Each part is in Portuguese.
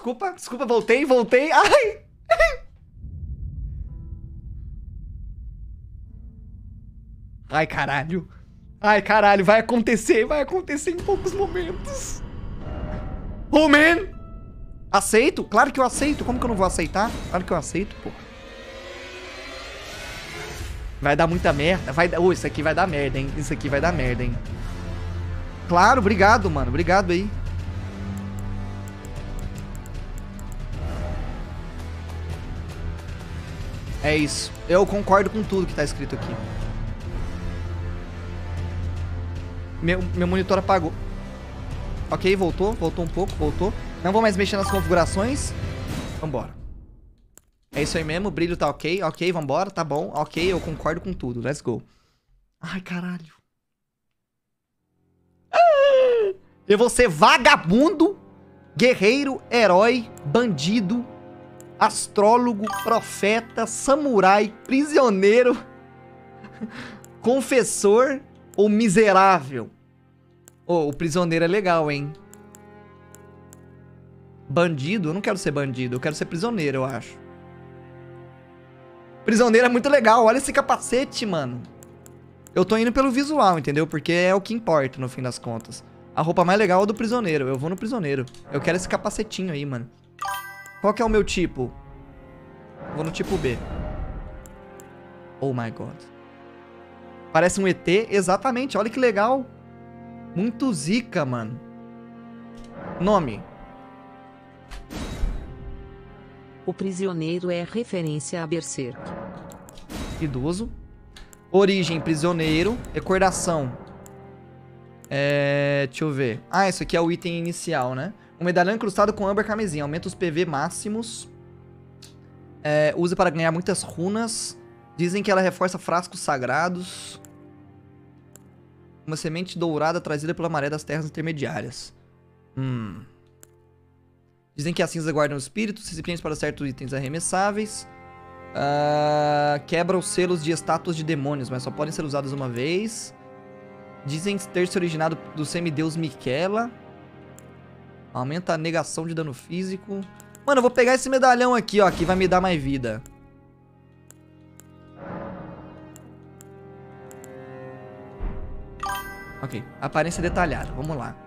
desculpa, desculpa, voltei, voltei. Ai! Ai, caralho. Ai, caralho, vai acontecer em poucos momentos. Oh, man! Aceito? Claro que eu aceito. Como que eu não vou aceitar? Claro que eu aceito, pô. Vai dar muita merda. Vai dar... Oh, isso aqui vai dar merda, hein? Isso aqui vai dar merda, hein? Claro, obrigado, mano. Obrigado aí. É isso. Eu concordo com tudo que tá escrito aqui. Meu monitor apagou. Ok, voltou. Voltou um pouco, voltou. Não vou mais mexer nas configurações. Vambora. É isso aí mesmo, o brilho tá ok. Ok, vambora, tá bom. Ok, eu concordo com tudo. Let's go. Ai, caralho. Eu vou ser vagabundo, guerreiro, herói, bandido, astrólogo, profeta, samurai, prisioneiro, confessor ou miserável. Oh, o prisioneiro é legal, hein? Bandido? Eu não quero ser bandido, eu quero ser prisioneiro, eu acho. Prisioneiro é muito legal, olha esse capacete, mano. Eu tô indo pelo visual, entendeu? Porque é o que importa, no fim das contas. A roupa mais legal é do prisioneiro, eu vou no prisioneiro. Eu quero esse capacetinho aí, mano. Qual que é o meu tipo? Vou no tipo B. Oh my god. Parece um ET, exatamente, olha que legal. Muito zica, mano. Nome. O prisioneiro é referência a Berserk. Idoso. Origem, prisioneiro. Recordação. Deixa eu ver. Ah, isso aqui é o item inicial, né? Um medalhão incrustado com âmbar carmesim. Aumenta os PV máximos. Usa para ganhar muitas runas. Dizem que ela reforça frascos sagrados. Uma semente dourada trazida pela maré das terras intermediárias. Dizem que as cinzas guardam espíritos, recipientes para certos itens arremessáveis. Quebra os selos de estátuas de demônios, mas só podem ser usadas uma vez. Dizem ter se originado do semideus Miquela. Aumenta a negação de dano físico. Mano, eu vou pegar esse medalhão aqui, ó, que vai me dar mais vida. Ok, aparência detalhada, vamos lá.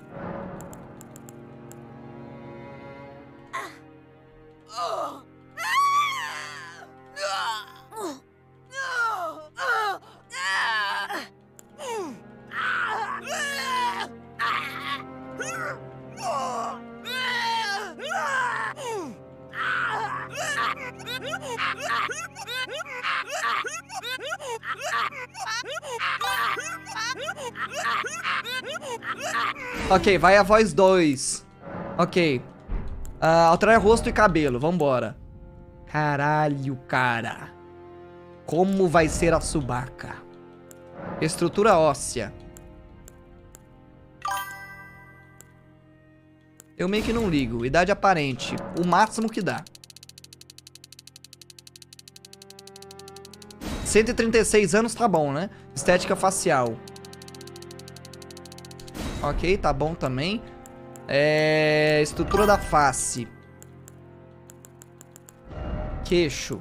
Ok, vai a voz 2. Ok. Alterar rosto e cabelo, vambora. Caralho, cara. Como vai ser a subaca? Estrutura óssea. Eu meio que não ligo. Idade aparente. O máximo que dá. 136 anos tá bom, né? Estética facial. Ok, tá bom também. Estrutura da face. Queixo.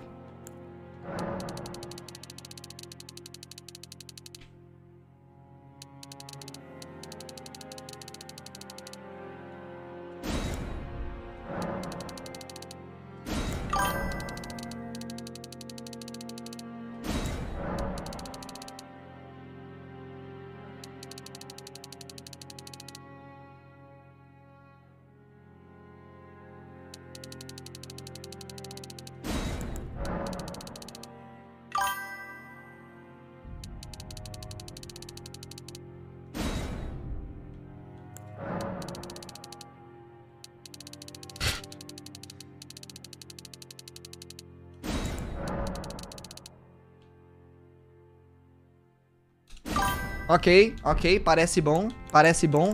Ok, ok, parece bom, parece bom.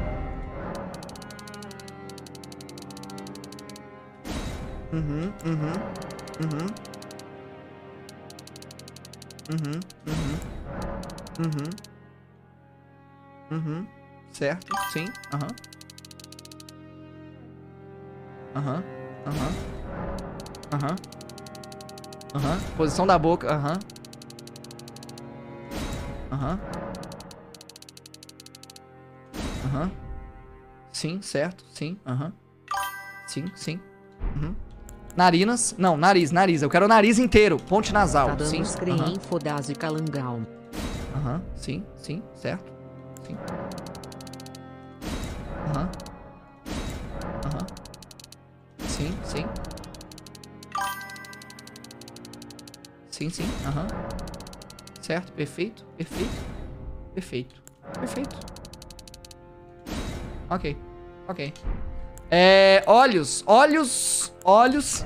Uhum. Certo, sim, Aham. Aham. Aham. Aham. Posição da boca. Aham. Aham. Aham. Sim, certo. Sim. Aham. Sim, sim. Uhum. Narinas. Não, nariz. Eu quero o nariz inteiro. Ponte nasal. Sim. Tadanos Creen Fodase Calangal. Aham. Sim, sim. Certo. Sim. Aham. Aham. Sim, sim. Sim, sim. Aham. Certo. Perfeito. Perfeito. Perfeito. Perfeito. Ok. Ok. Olhos. Olhos. Olhos.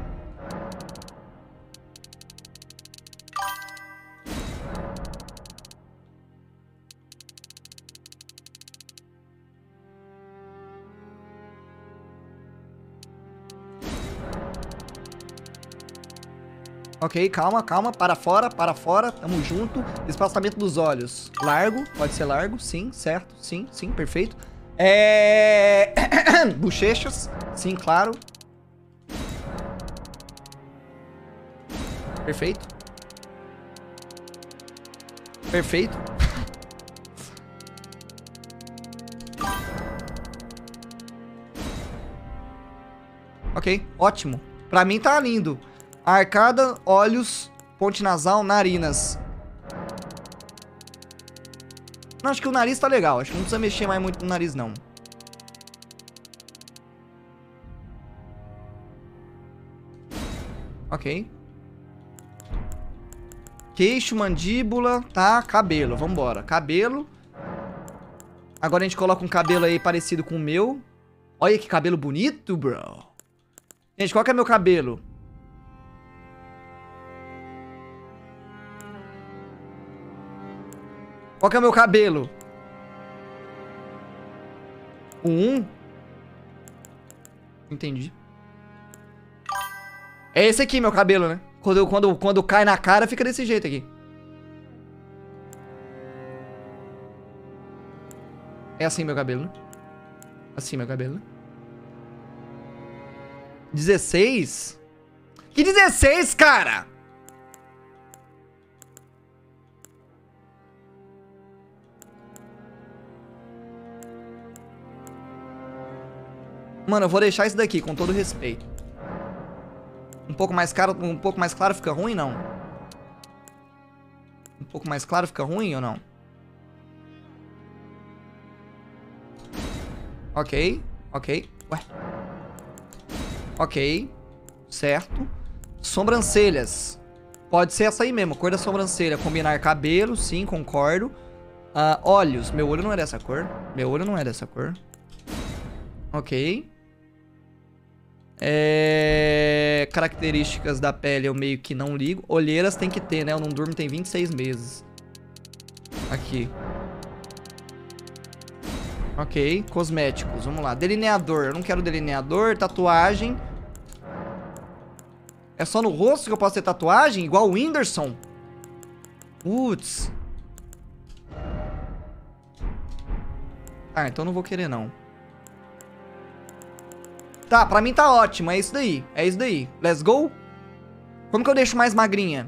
Ok, calma, calma. Para fora, para fora. Tamo junto. Espaçamento dos olhos. Largo. Pode ser largo. Sim, certo. Sim, sim, perfeito. Bochechas. Sim, claro. Perfeito. Perfeito. Ok, ótimo. Pra mim tá lindo. Arcada, olhos, ponte nasal, narinas. Não, acho que o nariz tá legal. Acho que não precisa mexer mais muito no nariz, não. Ok. Queixo, mandíbula, tá, cabelo. Vambora. Cabelo. Agora a gente coloca um cabelo aí parecido com o meu. Olha que cabelo bonito, bro. Gente, qual que é meu cabelo? Qual que é o meu cabelo? O 1? Entendi. É esse aqui, meu cabelo, né? Quando cai na cara, fica desse jeito aqui. É assim meu cabelo, né? Assim meu cabelo, né? 16? Que 16, cara? Mano, eu vou deixar isso daqui, com todo respeito. Um pouco mais claro fica ruim, não? Um pouco mais claro fica ruim ou não? Ok, ok. Ué. Ok. Certo. Sobrancelhas. Pode ser essa aí mesmo, cor da sobrancelha. Combinar cabelo, sim, concordo. Olhos. Meu olho não é dessa cor. Meu olho não é dessa cor. Ok. Características da pele eu meio que não ligo. Olheiras tem que ter, né? Eu não durmo tem 26 meses. Aqui. Ok. Cosméticos. Vamos lá. Delineador. Eu não quero delineador. Tatuagem. É só no rosto que eu posso ter tatuagem? Igual o Whindersson? Putz. Ah, então não vou querer, não. Tá, pra mim tá ótimo. É isso daí. É isso daí. Let's go. Como que eu deixo mais magrinha?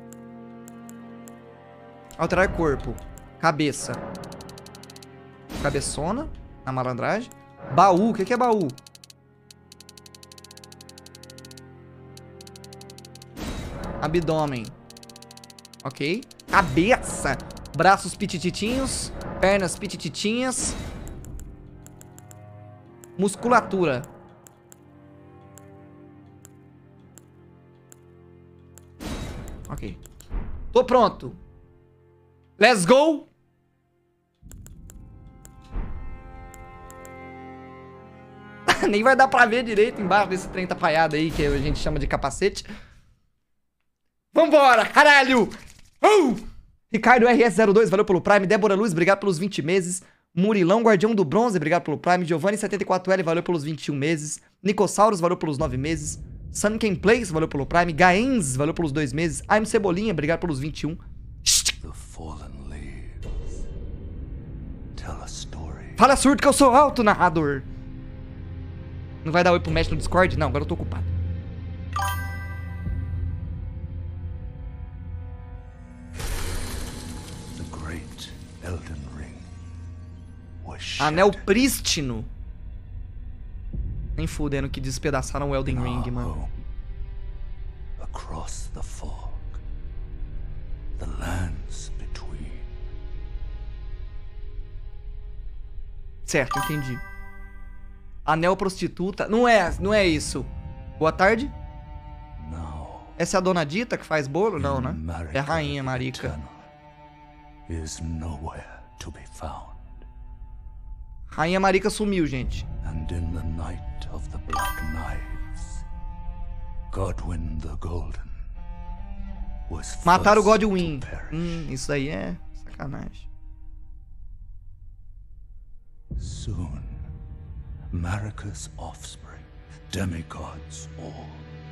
Alterar corpo. Cabeça. Cabeçona. Na malandragem. Baú. O que é baú? Abdômen. Ok. Cabeça. Braços pitititinhos. Pernas pitititinhas. Musculatura. Ok. Tô pronto. Let's go. Nem vai dar pra ver direito embaixo desse trem tapaiado aí que a gente chama de capacete. Vambora, caralho! Ricardo RS02, valeu pelo Prime. Débora Luz, obrigado pelos 20 meses. Murilão, Guardião do Bronze, obrigado pelo Prime. Giovanni74L, valeu pelos 21 meses. Nicossauros, valeu pelos 9 meses. Sunken Plays, valeu pelo Prime. Gaens, valeu pelos 2 meses. I'm Cebolinha, obrigado pelos 21. Fala surdo que eu sou alto, narrador. Não vai dar oi pro mestre no Discord? Não, agora eu tô ocupado. The great Elden Ring was Anel shattered prístino. Nem fudendo que despedaçaram o Elden in Ring, our mano. home. Across the fog, the lands between. Certo, entendi. Anel prostituta. Não é isso. Boa tarde. Now, Essa é a dona Dita que faz bolo? Não, né? Marika É a rainha the Marika. Eternal is nowhere to be found. Rainha Marika sumiu, gente. And in the night of the Black Knives, Godwyn the Golden was Mataram o first Godwyn. to perish. Isso aí é sacanagem. Soon, Marika's offspring, demigods all,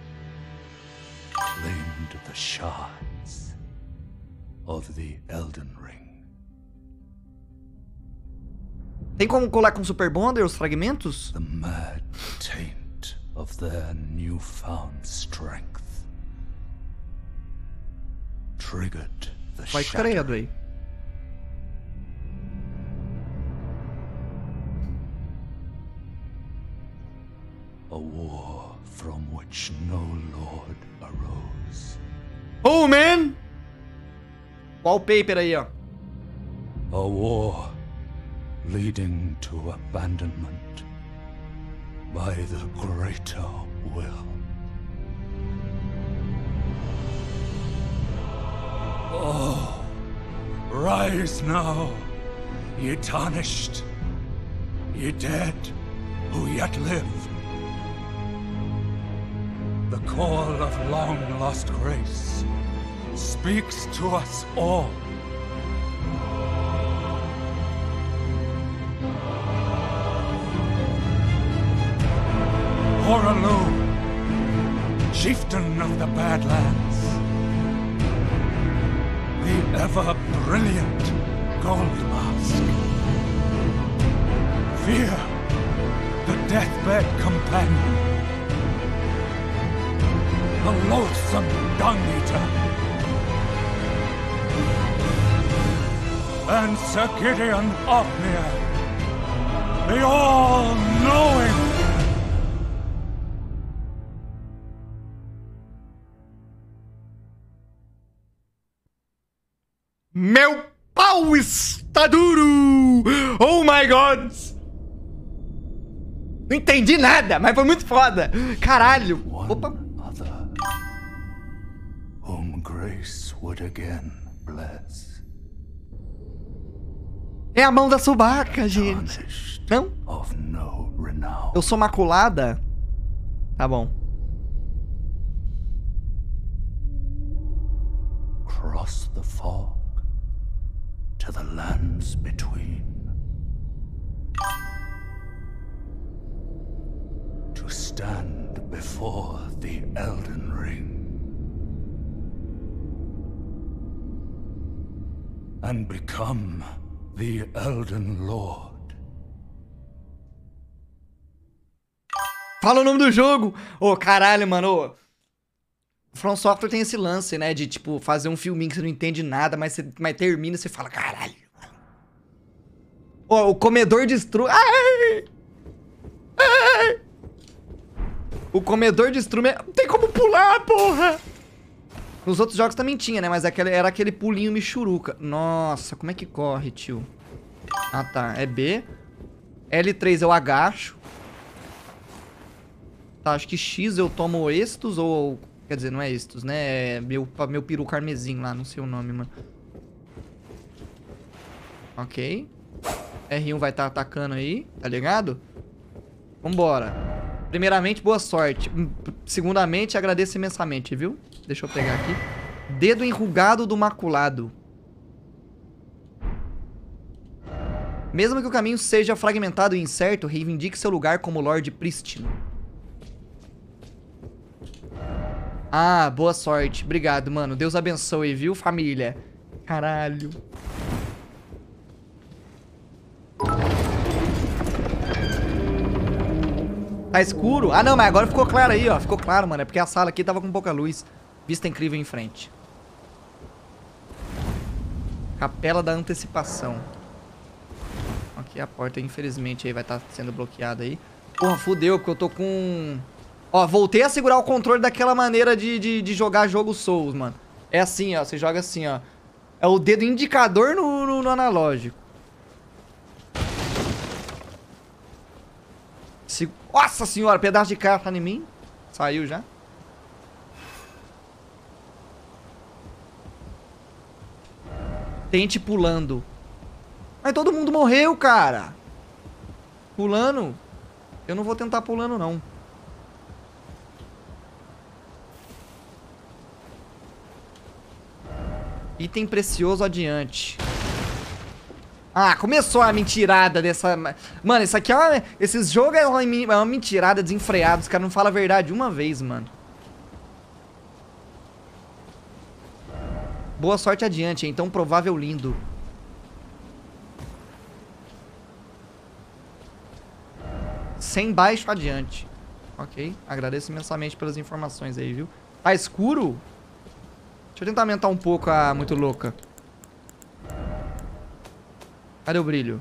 claimed the shards of the Elden Ring. Tem como colar com Super Bonder os fragmentos? The mad taint of their newfound strength triggered the Vai shattering. credo aí. A war from which no lord arose. Oh, man! Wallpaper aí, ó. A war leading to abandonment by the greater will. Oh, rise now, ye tarnished, ye dead who yet live. The call of long-lost grace speaks to us all. Horalu, chieftain of the Badlands, the ever-brilliant Gold Mask. Fear, the deathbed companion, the loathsome dung-eater, and Sir Gideon Ofnir, the all-knowing. Meu pau está duro! Oh my god! Não entendi nada, mas foi muito foda. Caralho. Opa. Other, whom grace would again bless. É a mão da subaca, gente. Tarnished Não? of no renown. Eu sou maculada? Tá bom. Cross the fog to the lands between. To stand before the Elden Ring and become the Elden Lord. Fala o nome do jogo! Ô, caralho, mano. Ô. O From Software tem esse lance, né? De, tipo, fazer um filminho que você não entende nada, mas termina e você fala, caralho. Ó, o comedor de estrume... Ai! Ai! O comedor de estrume... Não tem como pular, porra! Nos outros jogos também tinha, né? Mas era aquele pulinho michuruca. Nossa, como é que corre, tio? Ah, tá. É B. L3 eu agacho. Tá, acho que X eu tomo estos ou... Quer dizer, não é estos, né? É meu peru carmesim lá, não sei o nome, mano. Ok. R1 vai estar atacando aí, tá ligado? Vambora. Primeiramente, boa sorte. Segundamente, agradeço imensamente, viu? Deixa eu pegar aqui. Dedo enrugado do maculado. Mesmo que o caminho seja fragmentado e incerto, reivindique seu lugar como Lorde Prístino. Ah, boa sorte. Obrigado, mano. Deus abençoe, viu, família? Caralho. Tá escuro? Ah, não, mas agora ficou claro aí, ó. Ficou claro, mano. É porque a sala aqui tava com pouca luz. Vista incrível em frente. Capela da Antecipação. Aqui a porta, infelizmente, aí vai estar sendo bloqueada aí. Porra, fudeu, porque eu tô com... Ó, voltei a segurar o controle daquela maneira de jogar jogo Souls, mano. É assim, ó. Você joga assim, ó. É o dedo indicador no analógico. Nossa senhora, pedaço de carta em mim. Saiu já. Tente pulando. Mas todo mundo morreu, cara. Pulando. Eu não vou tentar pulando, não. Item precioso adiante. Ah, começou a mentirada dessa... Mano, isso aqui é uma... Esses jogos é uma mentirada desenfreada. Os caras não falam a verdade uma vez, mano. Boa sorte adiante, então provável lindo. Sem baixo adiante. Ok, agradeço imensamente pelas informações aí, viu? Tá escuro? Deixa eu tentar aumentar um pouco a muito louca. Cadê o brilho?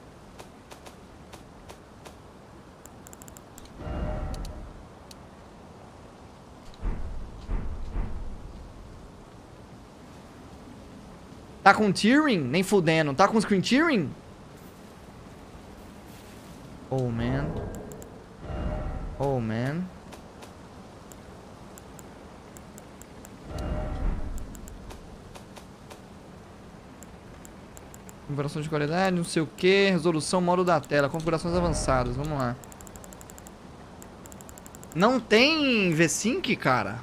Tá com tearing? Nem fudendo. Tá com screen tearing? Oh, man. Oh, man. Configuração de qualidade, não sei o que. Resolução, modo da tela. Configurações avançadas. Vamos lá. Não tem V-Sync, cara?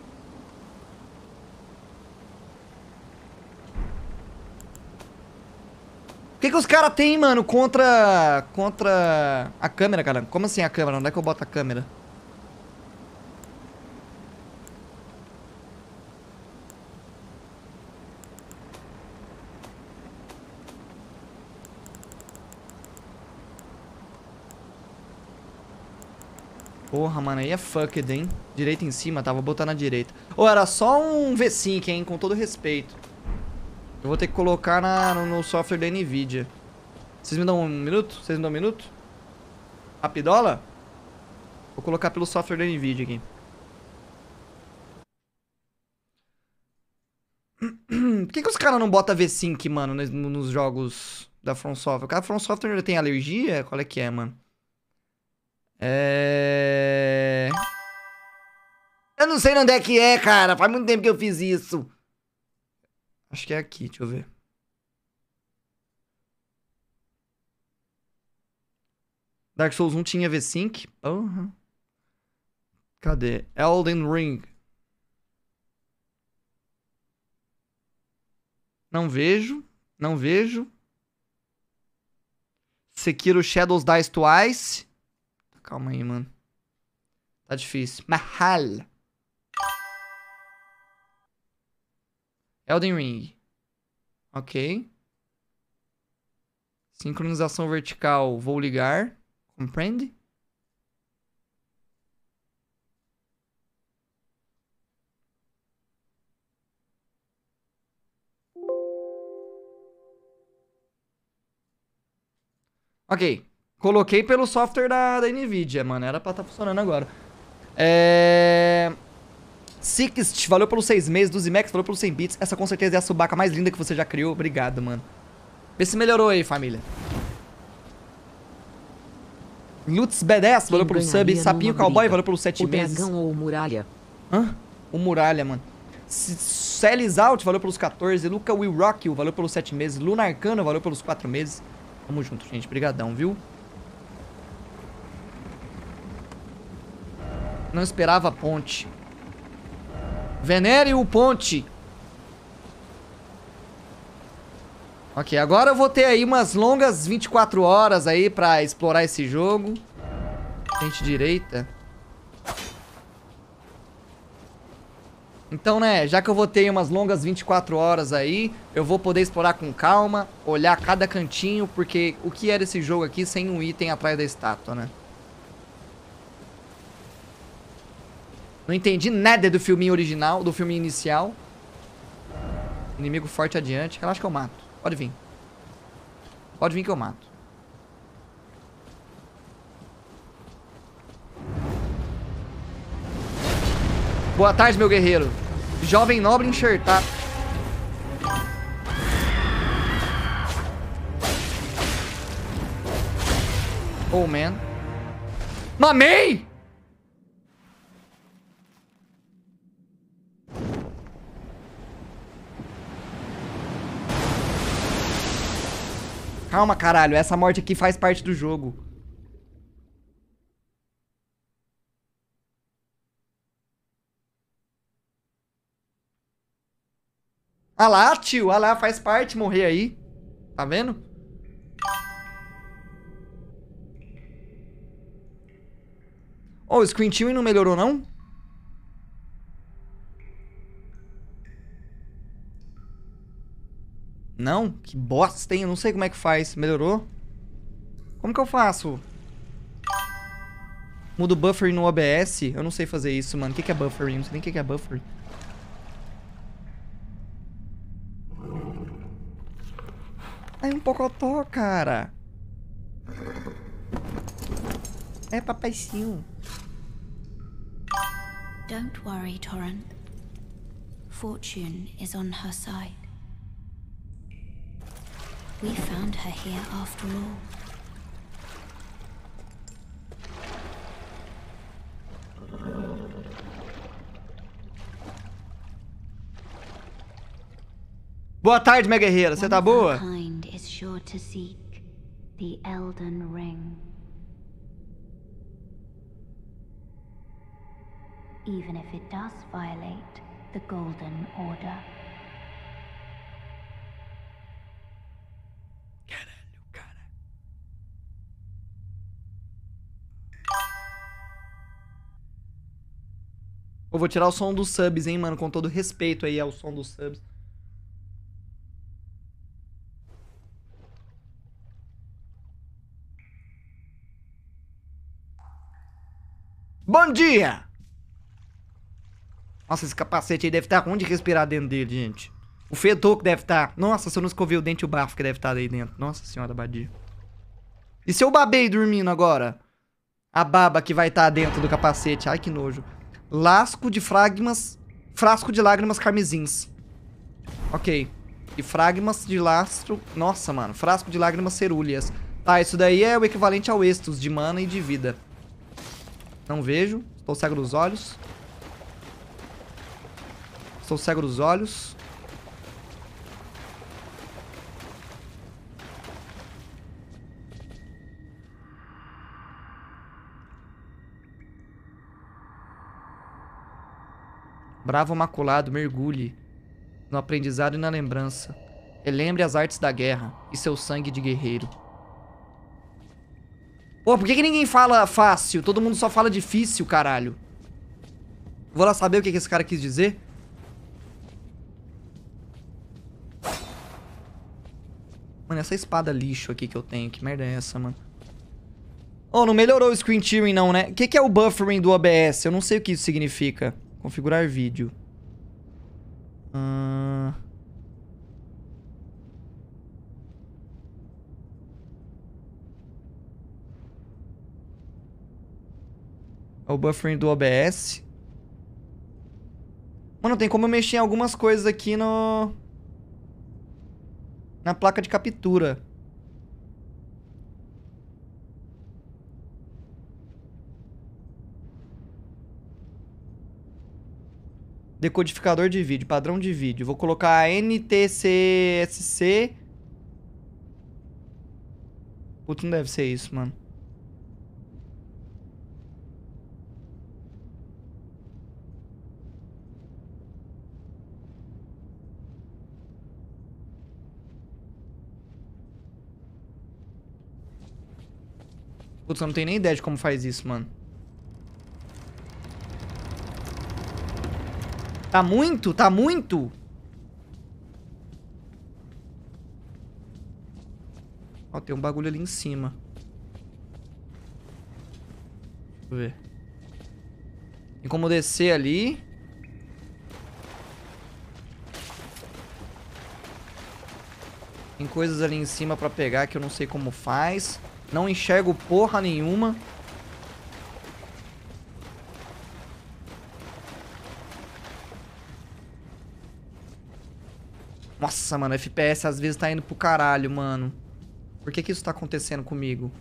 O que os caras têm, mano, contra a câmera, cara? Como assim a câmera? Onde é que eu boto a câmera? Porra, mano, aí é fucked, hein? Direita em cima, tava botando na direita. Ou era só um V-Sync, hein? Com todo respeito. Eu vou ter que colocar no software da NVIDIA. Vocês me dão um minuto? Vocês me dão um minuto? Rapidola? Vou colocar pelo software da NVIDIA aqui. Por que os caras não botam V-Sync, mano, nos jogos da From Software? O cara da From Software tem alergia? Qual é que é, mano? Eu não sei onde é que é, cara. Faz muito tempo que eu fiz isso. Acho que é aqui, deixa eu ver. Dark Souls 1 tinha V-Sync? Uhum. Cadê? Elden Ring. Não vejo. Não vejo. Sekiro Shadows Dice Twice. Calma aí, mano. Tá difícil. Mahal. Elden Ring. Ok. Sincronização vertical. Vou ligar. Compreende? Ok. Coloquei pelo software da NVIDIA, mano. Era pra estar funcionando agora. Sixt, valeu pelos 6 meses. Duzimex, valeu pelos 100 bits. Essa com certeza é a subaca mais linda que você já criou. Obrigado, mano. Vê se melhorou aí, família. Lutz B10, valeu pelo sub. Sapinho Cowboy, valeu pelos 7 meses. O dragão ou o muralha? Hã? O muralha, mano. Celis Out, valeu pelos 14. Luca Will Rock, valeu pelos 7 meses. Luna Arcano, valeu pelos 4 meses. Tamo junto, gente. Brigadão, viu? Não esperava a ponte. Venere o ponte. Ok, agora eu vou ter aí umas longas 24 horas aí pra explorar esse jogo. Frente direita. Então, né, já que eu vou ter umas longas 24 horas aí, eu vou poder explorar com calma, olhar cada cantinho, porque o que era esse jogo aqui sem um item atrás da estátua, né? Não entendi nada do filminho original, do filminho inicial. Inimigo forte adiante. Relaxa que eu mato. Pode vir. Pode vir que eu mato. Boa tarde, meu guerreiro. Jovem nobre enxertado. Oh, man. Mamei! Calma, caralho. Essa morte aqui faz parte do jogo. Ah lá, tio. Ah lá, faz parte morrer aí. Tá vendo? Oh, o Screen Tearing não melhorou, não? Não? Que bosta, hein? Eu não sei como é que faz. Melhorou? Como que eu faço? Mudo o buffering no OBS? Eu não sei fazer isso, mano. O que é buffering? Não sei nem o que é buffering. Ai, um pocotó, cara. É papaizinho. Don't worry, Torrent. Fortune is on her side. We found her here after all. Boa tarde, minha guerreira. Você tá boa? Kind is sure to seek the Elden Ring. Even if it does violate the Golden Order. Caralho, cara. Eu vou tirar o som dos subs, hein, mano. Com todo respeito aí ao som dos subs. Bom dia! Nossa, esse capacete aí deve estar ruim de respirar dentro dele, gente. O fedor que deve estar. Nossa, se eu não escovei o dente e o bafo que deve estar aí dentro. Nossa senhora, Badia. E se eu babei dormindo agora? A baba que vai estar dentro do capacete. Ai, que nojo. Lasco de fragmas. Frasco de lágrimas carmesins. Ok. E fragmas de lastro. Nossa, mano. Frasco de lágrimas cerúleas. Tá, isso daí é o equivalente ao Estus de mana e de vida. Não vejo. Estou cego dos olhos. Estou cego dos olhos. Bravo maculado, mergulhe no aprendizado e na lembrança. Relembre as artes da guerra e seu sangue de guerreiro. Pô, por que ninguém fala fácil? Todo mundo só fala difícil, caralho. Vou lá saber o que esse cara quis dizer. Mano, essa espada lixo aqui que eu tenho. Que merda é essa, mano? Oh, não melhorou o screen tearing não, né? O que é o buffering do OBS? Eu não sei o que isso significa. Configurar vídeo. É o buffering do OBS. Mano, tem como eu mexer em algumas coisas aqui na placa de captura. Decodificador de vídeo, padrão de vídeo. Vou colocar NTCSC. Putz, não deve ser isso, mano. Putz, eu não tenho nem ideia de como faz isso, mano. Tá muito? Tá muito? Ó, tem um bagulho ali em cima. Deixa eu ver. Tem como descer ali. Tem coisas ali em cima pra pegar que eu não sei como faz. Não enxergo porra nenhuma. Nossa, mano, FPS às vezes tá indo pro caralho, mano. Por que que isso tá acontecendo comigo?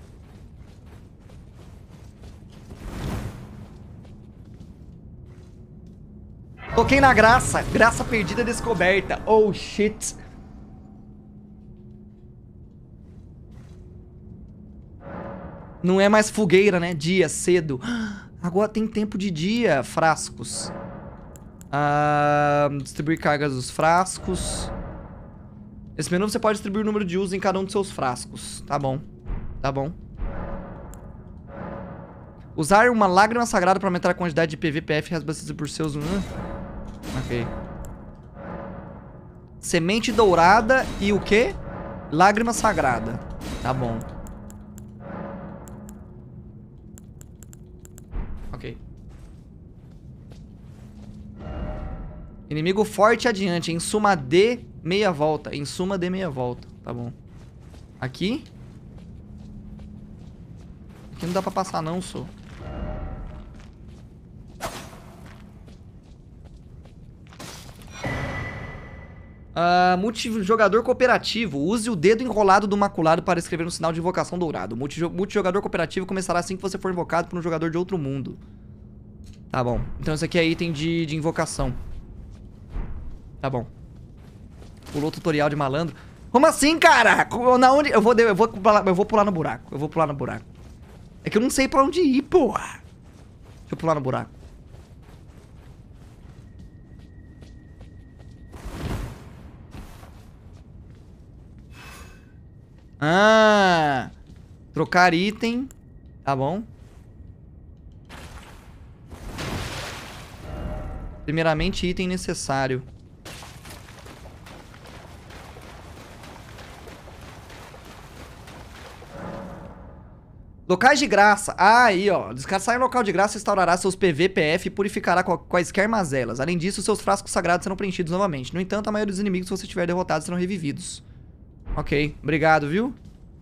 Toquei na graça. Graça perdida descoberta. Oh, shit. Não é mais fogueira, né? Dia, cedo. Agora tem tempo de dia. Frascos. Distribuir cargas dos frascos. Nesse menu você pode distribuir o número de uso em cada um dos seus frascos. Tá bom. Tá bom. Usar uma lágrima sagrada para aumentar a quantidade de PVPF reabastecida por seus... Ok. Semente dourada e o quê? Lágrima sagrada. Tá bom. Ok. Inimigo forte adiante. Em suma D, meia volta. Em suma D, meia volta. Tá bom. Aqui. Aqui não dá pra passar não, só. Multijogador cooperativo. Use o dedo enrolado do maculado para escrever um sinal de invocação dourado. Multijogador cooperativo começará assim que você for invocado por um jogador de outro mundo. Tá bom. Então isso aqui é item de invocação. Tá bom. Pulou o tutorial de malandro. Como assim, cara? Na onde? Eu vou pular no buraco. Eu vou pular no buraco. É que eu não sei pra onde ir, porra. Deixa eu pular no buraco. Trocar item. Tá bom. Primeiramente, item necessário. Locais de graça. Aí, ó. Descansar em local de graça restaurará seus PVPF e purificará quaisquer mazelas. Além disso, seus frascos sagrados serão preenchidos novamente. No entanto, a maioria dos inimigos que você tiver derrotado serão revividos. Ok. Obrigado, viu?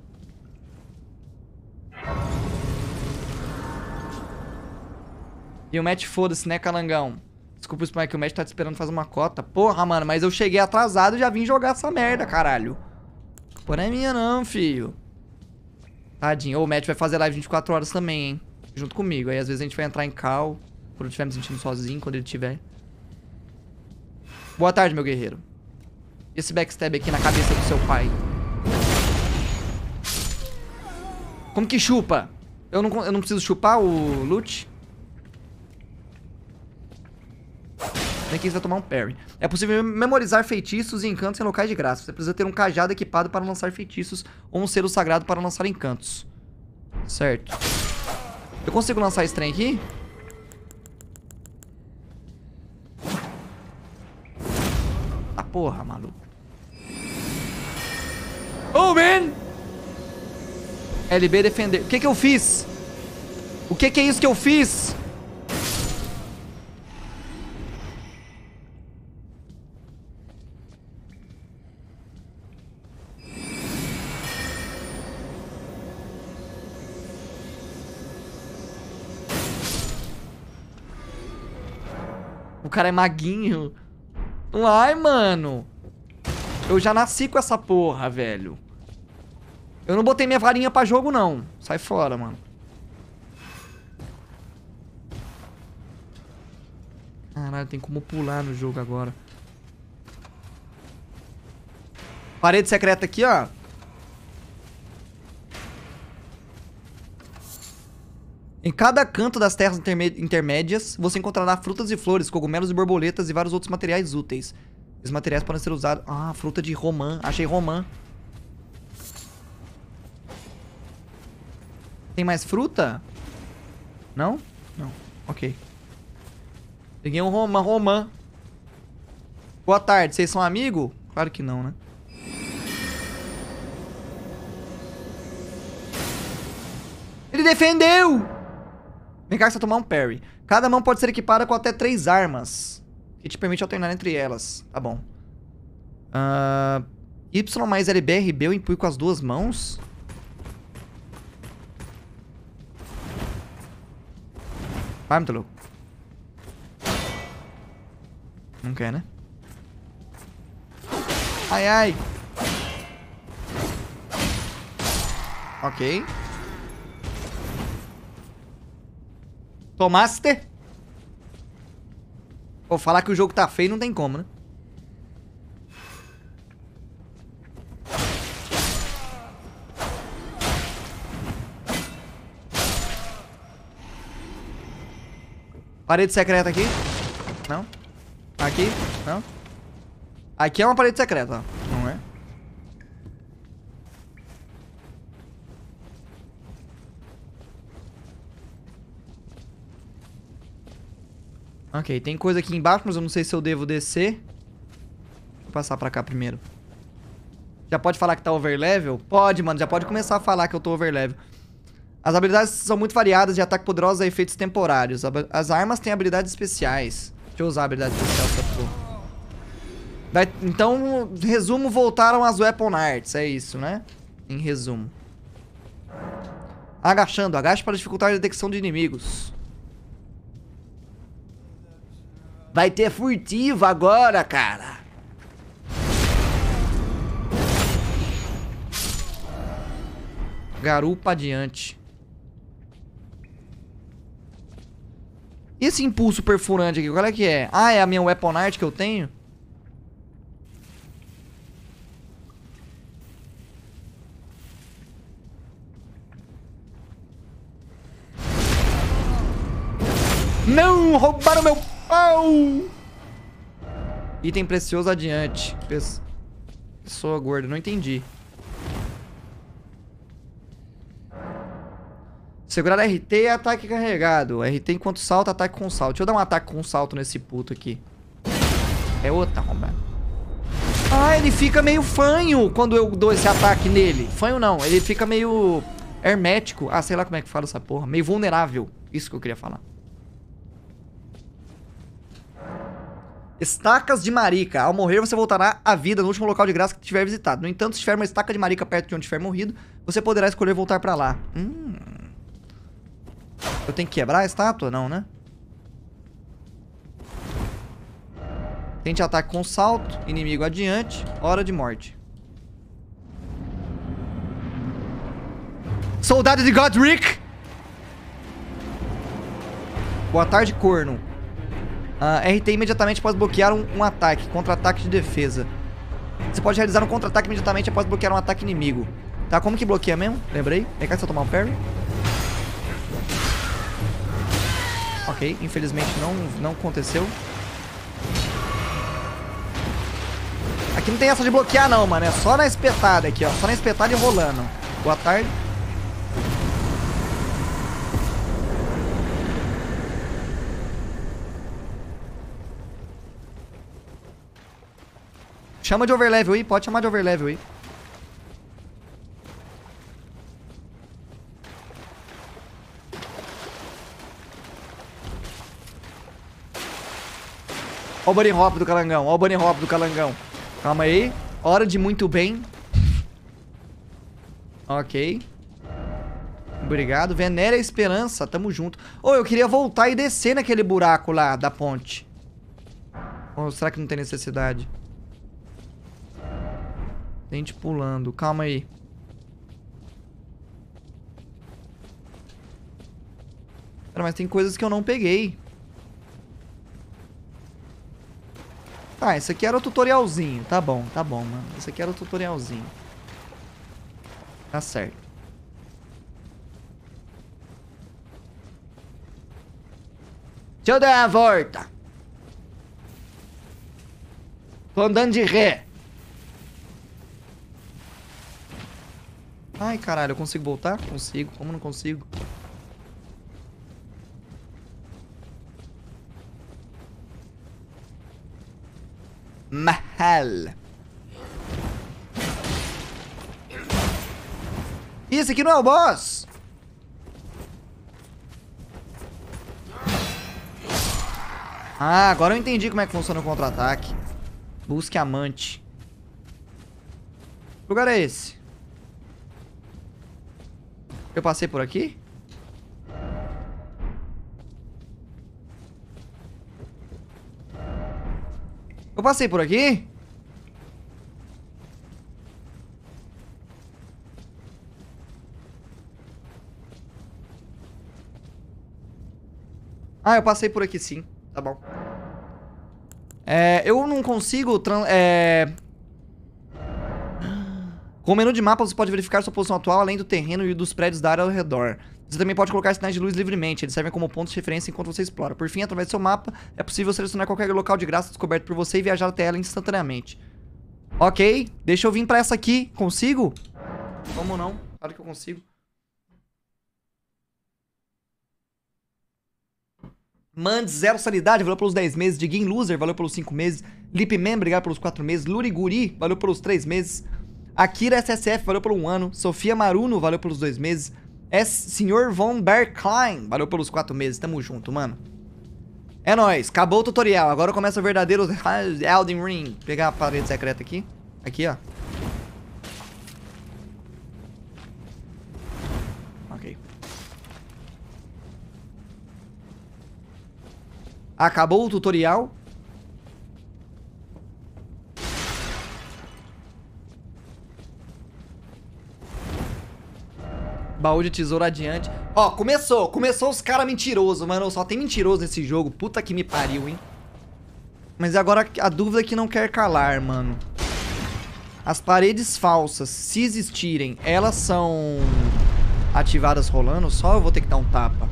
E o Matt, foda-se, né, calangão? Desculpa o spam que o Matt tá te esperando fazer uma cota. Porra, mano, mas eu cheguei atrasado e já vim jogar essa merda, caralho. Pô, não é minha não, filho. Tadinho. Ô, o Matt vai fazer live 24 horas também, hein? Junto comigo. Aí, às vezes, a gente vai entrar em call. Quando eu estiver me sentindo sozinho, quando ele tiver. Boa tarde, meu guerreiro. Esse backstab aqui na cabeça do seu pai. Como que chupa? Eu não preciso chupar o loot? Nem que você vai tomar um parry. É possível memorizar feitiços e encantos em locais de graça. Você precisa ter um cajado equipado para lançar feitiços ou um selo sagrado para lançar encantos. Certo. Eu consigo lançar esse trem aqui? Ah, porra, maluco. Oh, man! LB defender. O que que eu fiz? O que que é isso que eu fiz? O cara é maguinho. Ai, mano. Eu já nasci com essa porra, velho. Eu não botei minha varinha pra jogo, não. Sai fora, mano. Caralho, tem como pular no jogo agora. Parede secreta aqui, ó. Em cada canto das terras intermédias, você encontrará frutas e flores, cogumelos e borboletas e vários outros materiais úteis. Esses materiais podem ser usados... Ah, fruta de romã. Achei romã. Tem mais fruta? Não? Não. Ok. Peguei um romã. Boa tarde. Vocês são amigos? Claro que não, né? Ele defendeu! Vem cá que você vai tomar um parry. Cada mão pode ser equipada com até 3 armas, que te permite alternar entre elas. Tá bom. Y mais LBRB eu empunho com as 2 mãos. Vai, muito louco. Não quer, né? Ai, ai. Ok. Tomaste? Vou falar que o jogo tá feio, não tem como, né? Parede secreta aqui? Não. Aqui? Não. Aqui é uma parede secreta, ó. Não é? Ok, tem coisa aqui embaixo, mas eu não sei se eu devo descer. Vou passar pra cá primeiro. Já pode falar que tá overlevel? Pode, mano. Já pode começar a falar que eu tô overlevel. As habilidades são muito variadas de ataque poderoso a efeitos temporários. As armas têm habilidades especiais. Deixa eu usar a habilidade especial se eu for. Então, em resumo, voltaram as Weapon Arts. É isso, né? Em resumo. Agachando. Agache para dificultar a detecção de inimigos. Vai ter furtivo agora, cara. Garupa adiante. E esse impulso perfurante aqui, qual é que é? Ah, é a minha Weapon Art que eu tenho? Não! Roubaram meu pau! Item precioso adiante. Pessoa gorda, não entendi. Segurar RT é ataque carregado. RT enquanto salta, ataque com salto. Deixa eu dar um ataque com salto nesse puto aqui. É outra, arrombado. Ah, ele fica meio fanho quando eu dou esse ataque nele. Fanho não, ele fica meio hermético. Ah, sei lá como é que fala essa porra. Meio vulnerável. Isso que eu queria falar. Estacas de marica. Ao morrer, você voltará à vida no último local de graça que tiver visitado. No entanto, se tiver uma estaca de marica perto de onde tiver morrido, você poderá escolher voltar pra lá. Eu tenho que quebrar a estátua? Não, né? Tente ataque com salto. Inimigo adiante. Hora de morte. Soldado de Godric! Boa tarde, corno. RT imediatamente após bloquear um ataque. Contra-ataque de defesa. Você pode realizar um contra-ataque imediatamente após bloquear um ataque inimigo. Tá, como que bloqueia mesmo? Lembrei. Vem cá se eu tomar um parry. Ok, infelizmente não aconteceu. Aqui não tem essa de bloquear não, mano. É só na espetada aqui, ó. Só na espetada e rolando. Boa tarde. Chama de overlevel aí, pode chamar de overlevel aí. Ó o bunny hop do calangão, ó o bunny hop do calangão. Calma aí. Hora de muito bem. Ok. Obrigado. Venera a esperança, tamo junto. Ô, eu queria voltar e descer naquele buraco lá da ponte. Ou será que não tem necessidade? Gente pulando, calma aí. Cara, mas tem coisas que eu não peguei. Tá, esse aqui era o tutorialzinho. Tá bom, mano. Esse aqui era o tutorialzinho. Tá certo. Deixa eu dar a volta. Tô andando de ré. Ai, caralho, eu consigo voltar? Consigo. Como não consigo? Mahal. Ih, esse aqui não é o boss. Ah, agora eu entendi como é que funciona o contra-ataque. Busque amante. Que lugar é esse? Eu passei por aqui? Eu passei por aqui? Ah, eu passei por aqui sim. Tá bom. Eu não consigo... Com o menu de mapa, você pode verificar sua posição atual, além do terreno e dos prédios da área ao redor. Você também pode colocar sinais de luz livremente. Eles servem como pontos de referência enquanto você explora. Por fim, através do seu mapa, é possível selecionar qualquer local de graça descoberto por você e viajar até ela instantaneamente. Ok, deixa eu vir pra essa aqui. Consigo? Como não? Claro que eu consigo. Mandes, 0 sanidade, valeu pelos 10 meses. Diguin Loser, valeu pelos 5 meses. Lipman, obrigado pelos 4 meses. Luriguri, valeu pelos 3 meses. Akira SSF, valeu pelo 1 ano. Sofia Maruno, valeu pelos 2 meses. Sr. Von Berklein, valeu pelos 4 meses. Tamo junto, mano. É nóis, acabou o tutorial. Agora começa o verdadeiro Elden Ring. Vou pegar a parede secreta aqui. Aqui, ó. Ok. Acabou o tutorial. Baú de tesouro adiante. Ó, começou os caras mentirosos, mano. Só tem mentiroso nesse jogo. Puta que me pariu, hein. Mas agora a dúvida é que não quer calar, mano. As paredes falsas, se existirem, elas são ativadas rolando? Só eu vou ter que dar um tapa.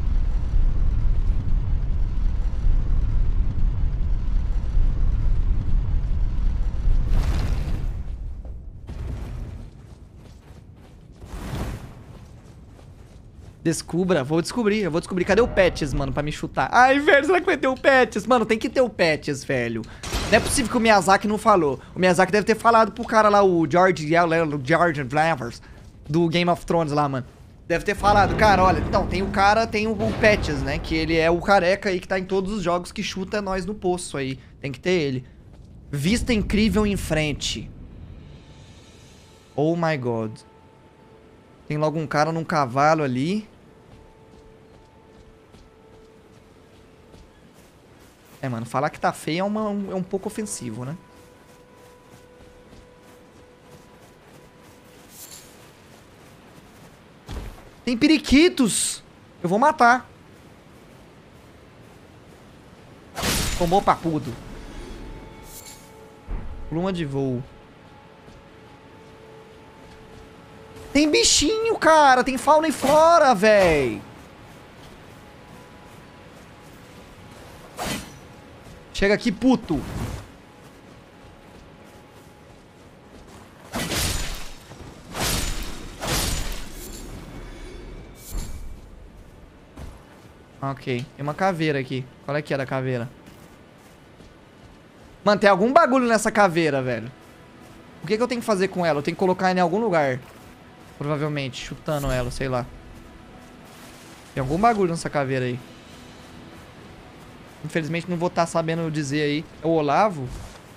Descubra, eu vou descobrir. Cadê o Patches, mano, pra me chutar? Ai, velho, será que vai ter o Patches? Mano, tem que ter o Patches, velho. Não é possível que o Miyazaki não falou. O Miyazaki deve ter falado pro cara lá, o George Flavors, do Game of Thrones lá, mano. Deve ter falado, cara, olha, então, tem o Patches, né, que ele é o careca aí que tá em todos os jogos que chuta nós no poço aí. Tem que ter ele. Vista incrível em frente. Oh my god. Tem logo um cara num cavalo ali. Mano, falar que tá feio é um pouco ofensivo, né? Tem periquitos! Eu vou matar. Tomou papudo. Pluma de voo. Tem bichinho, cara! Tem fauna e flora, véi! Chega aqui, puto. Ok. Tem uma caveira aqui. Qual é que é da caveira? Mano, tem algum bagulho nessa caveira, velho. O que eu tenho que fazer com ela? Eu tenho que colocar ela em algum lugar. Provavelmente. Chutando ela, sei lá. Tem algum bagulho nessa caveira aí. Infelizmente não vou estar sabendo dizer aí. É o Olavo?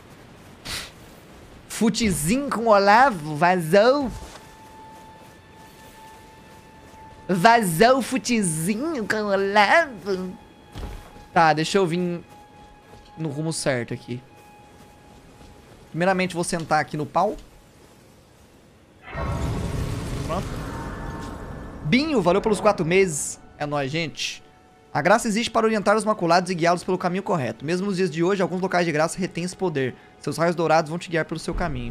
Futezinho com o Olavo? Vazou? Vazou o futezinho com o Olavo? Tá, deixa eu vir no rumo certo aqui. Primeiramente vou sentar aqui no pau. Pronto. Binho, valeu pelos 4 meses. É nóis, gente. A graça existe para orientar os maculados e guiá-los pelo caminho correto. Mesmo nos dias de hoje, alguns locais de graça retêm esse poder. Seus raios dourados vão te guiar pelo seu caminho.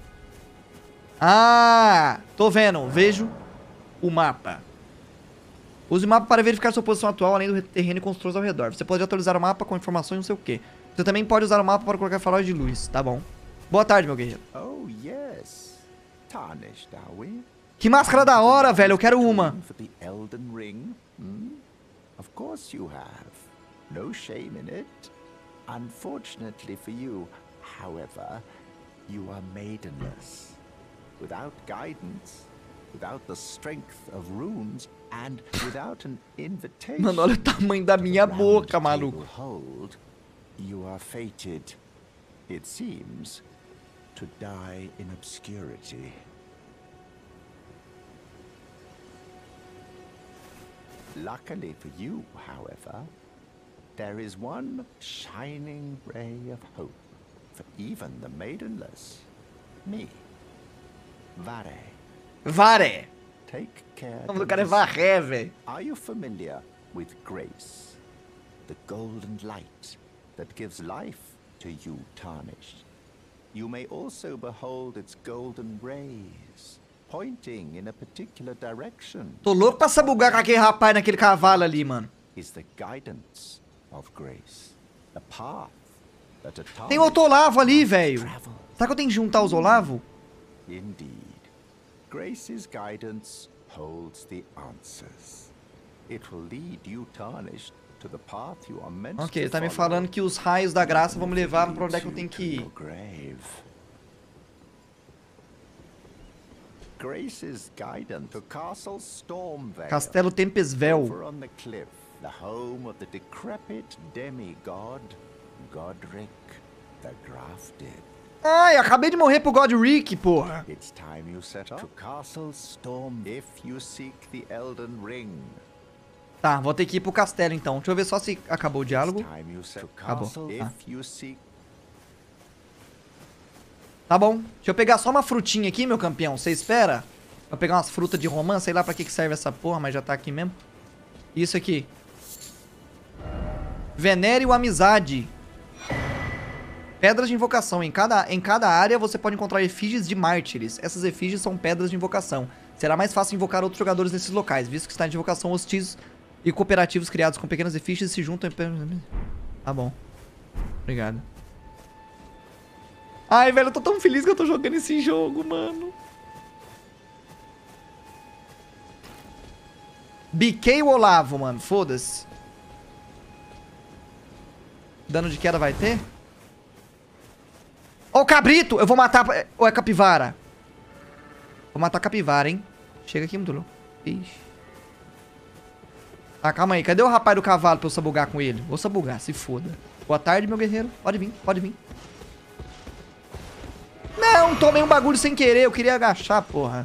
Ah, tô vendo. Vejo o mapa. Use o mapa para verificar sua posição atual, além do terreno e construções ao redor. Você pode atualizar o mapa com informações não sei o que. Você também pode usar o mapa para colocar faróis de luz. Tá bom. Boa tarde, meu guerreiro. Oh, yes. Tarnished, are we? Que máscara da hora, velho. Eu quero uma. For the Elden Ring? Of course you have. No shame in it. Unfortunately for you, however, you are maidenless. Without guidance, without the strength of runes, and without an invitation. Mano, olha o tamanho da minha boca, maluco. Hold, You are fated, it seems, to die in obscurity. Luckily for you, however, there is one shining ray of hope for even the maidenless. Me. Vare. Vare. Take care. O nome do cara é Varé, velho. Are you familiar with grace? The golden light that gives life to you tarnished. You may also behold its golden rays, pointing in a particular direction. Tô louco pra sabugar com aquele rapaz naquele cavalo ali, mano. Is the guidance of grace, the path that a Tem outro Olavo ali, velho. travel. Será que eu tenho que juntar os Olavo? Indeed. Grace's guidance holds the answers. It will lead you tarnished to the path you are meant Ok, ele to tá me follow. falando que os raios da graça vão me levar pra onde é que eu tenho que ir. Grace's guidance to Castle Stormveil. Castelo Tempesvel. Over on the cliff, the home of the decrepit demigod Godric the Grafted. Ai, acabei de morrer pro Godric, porra. It's time you set off to Castle Storm if you seek the Elden Ring. Tá, vou ter que ir pro castelo então. Deixa eu ver só se acabou o diálogo. It's time you set to Acabou. Castle Tá. if you seek. Tá bom. Deixa eu pegar só uma frutinha aqui, meu campeão. Você espera? Vou pegar umas frutas de romã, sei lá pra que serve essa porra, mas já tá aqui mesmo. Isso aqui. Venere amizade. Pedras de invocação. Em cada área você pode encontrar efígies de mártires. Essas efígies são pedras de invocação. Será mais fácil invocar outros jogadores nesses locais, visto que está de invocação hostis e cooperativos criados com pequenas efígies se juntam em... Tá bom. Obrigado. Ai, velho, eu tô tão feliz que eu tô jogando esse jogo, mano. Biquei o Olavo, mano. Foda-se. Dano de queda vai ter? Ó o cabrito! Eu vou matar... Ou é capivara? Vou matar a capivara, hein? Chega aqui, muito louco. Ixi. Tá, calma aí. Cadê o rapaz do cavalo pra eu sabugar com ele? Vou sabugar, se foda. Boa tarde, meu guerreiro. Pode vir, pode vir. Não, tomei um bagulho sem querer. Eu queria agachar, porra.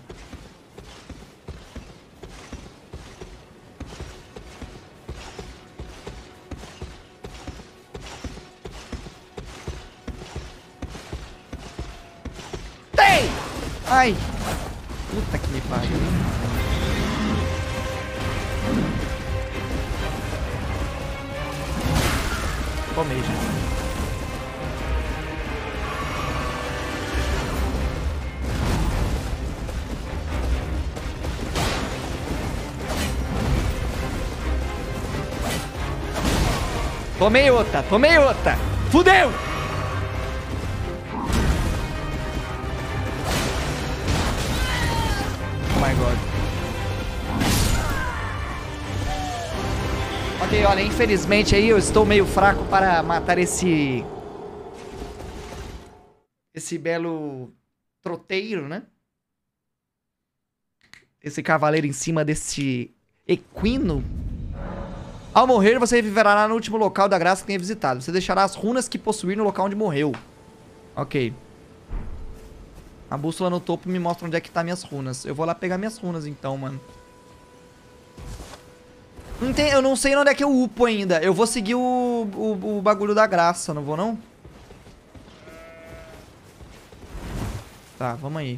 Tem! Ai. Puta que me pariu. Tomei já. Tomei outra, tomei outra. Fudeu! Oh my god. Ok, olha, infelizmente aí eu estou meio fraco para matar esse belo troteiro, né? Esse cavaleiro em cima desse equino. Ao morrer, você reviverá no último local da graça que tenha visitado. Você deixará as runas que possuir no local onde morreu. Ok. A bússola no topo me mostra onde é que tá minhas runas. Eu vou lá pegar minhas runas então, mano. Eu não sei onde é que eu upo ainda. Eu vou seguir o bagulho da graça, não vou não? Tá, vamos aí.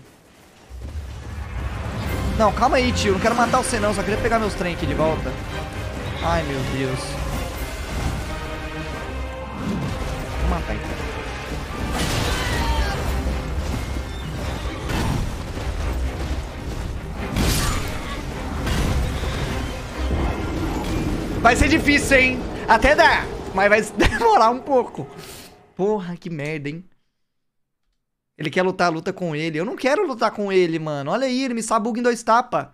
Não, calma aí, tio. Não quero matar você não. Só queria pegar meus trem aqui de volta. Ai, meu Deus. Vou matar então. Vai ser difícil, hein? Até dá, mas vai demorar um pouco. Porra, que merda, hein? Ele quer lutar, luta com ele. Eu não quero lutar com ele, mano. Olha aí, ele me sabuga em 2 tapas.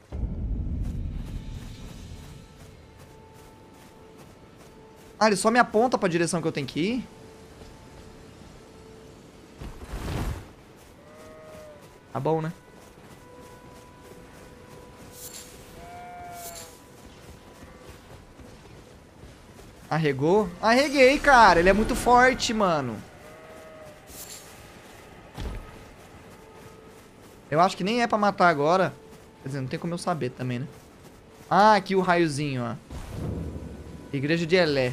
Ah, ele só me aponta pra direção que eu tenho que ir? Tá bom, né? Arregou? Arreguei, cara. Ele é muito forte, mano. Eu acho que nem é pra matar agora. Quer dizer, não tem como eu saber também, né? Ah, aqui o raiozinho, ó. Igreja de Elé.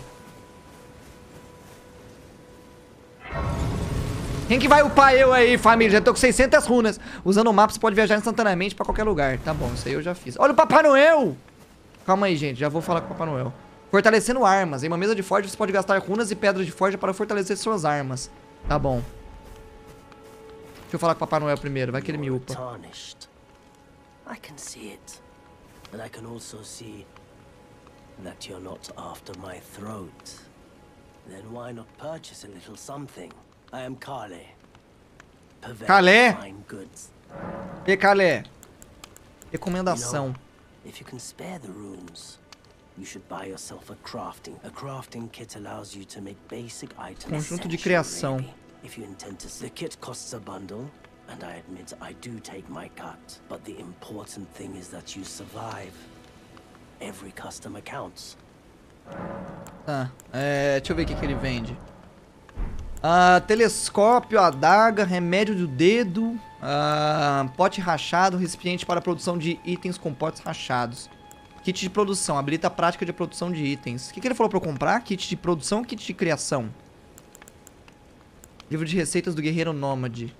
Quem que vai upar eu aí, família? Já tô com 600 runas. Usando o mapa, você pode viajar instantaneamente pra qualquer lugar. Tá bom, isso aí eu já fiz. Olha o Papai Noel! Calma aí, gente. Já vou falar com o Papai Noel. Fortalecendo armas. Em uma mesa de forja, você pode gastar runas e pedras de forja para fortalecer suas armas. Tá bom. Deixa eu falar com o Papai Noel primeiro. Vai que ele me upa. I can see it. And I can also see that you're not after my throat. Then why not purchase a little something? I am Kale. Kale? Fine goods. E Kale? Recomendação. If you can spare the runes, you should buy yourself a crafting. A crafting kit allows you to make basic items. Conjunto de criação. Really. If you intend to, the kit costs a bundle, and I admit I do take my cut. But the important thing is that you survive. Every customer counts. Tá, deixa eu ver o que ele vende. Telescópio, adaga, remédio do dedo, pote rachado, recipiente para produção de itens com potes rachados. Kit de produção, habilita a prática de produção de itens. O que ele falou pra eu comprar? Kit de produção ou kit de criação? Livro de receitas do guerreiro nômade.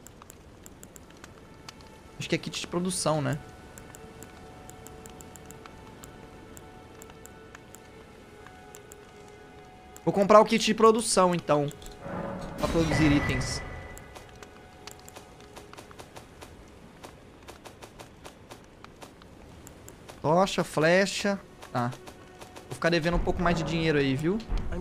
Acho que é kit de produção, né? Vou comprar o kit de produção, então. Pra produzir itens. Tocha, flecha. Tá. Vou ficar devendo um pouco mais de dinheiro aí, viu?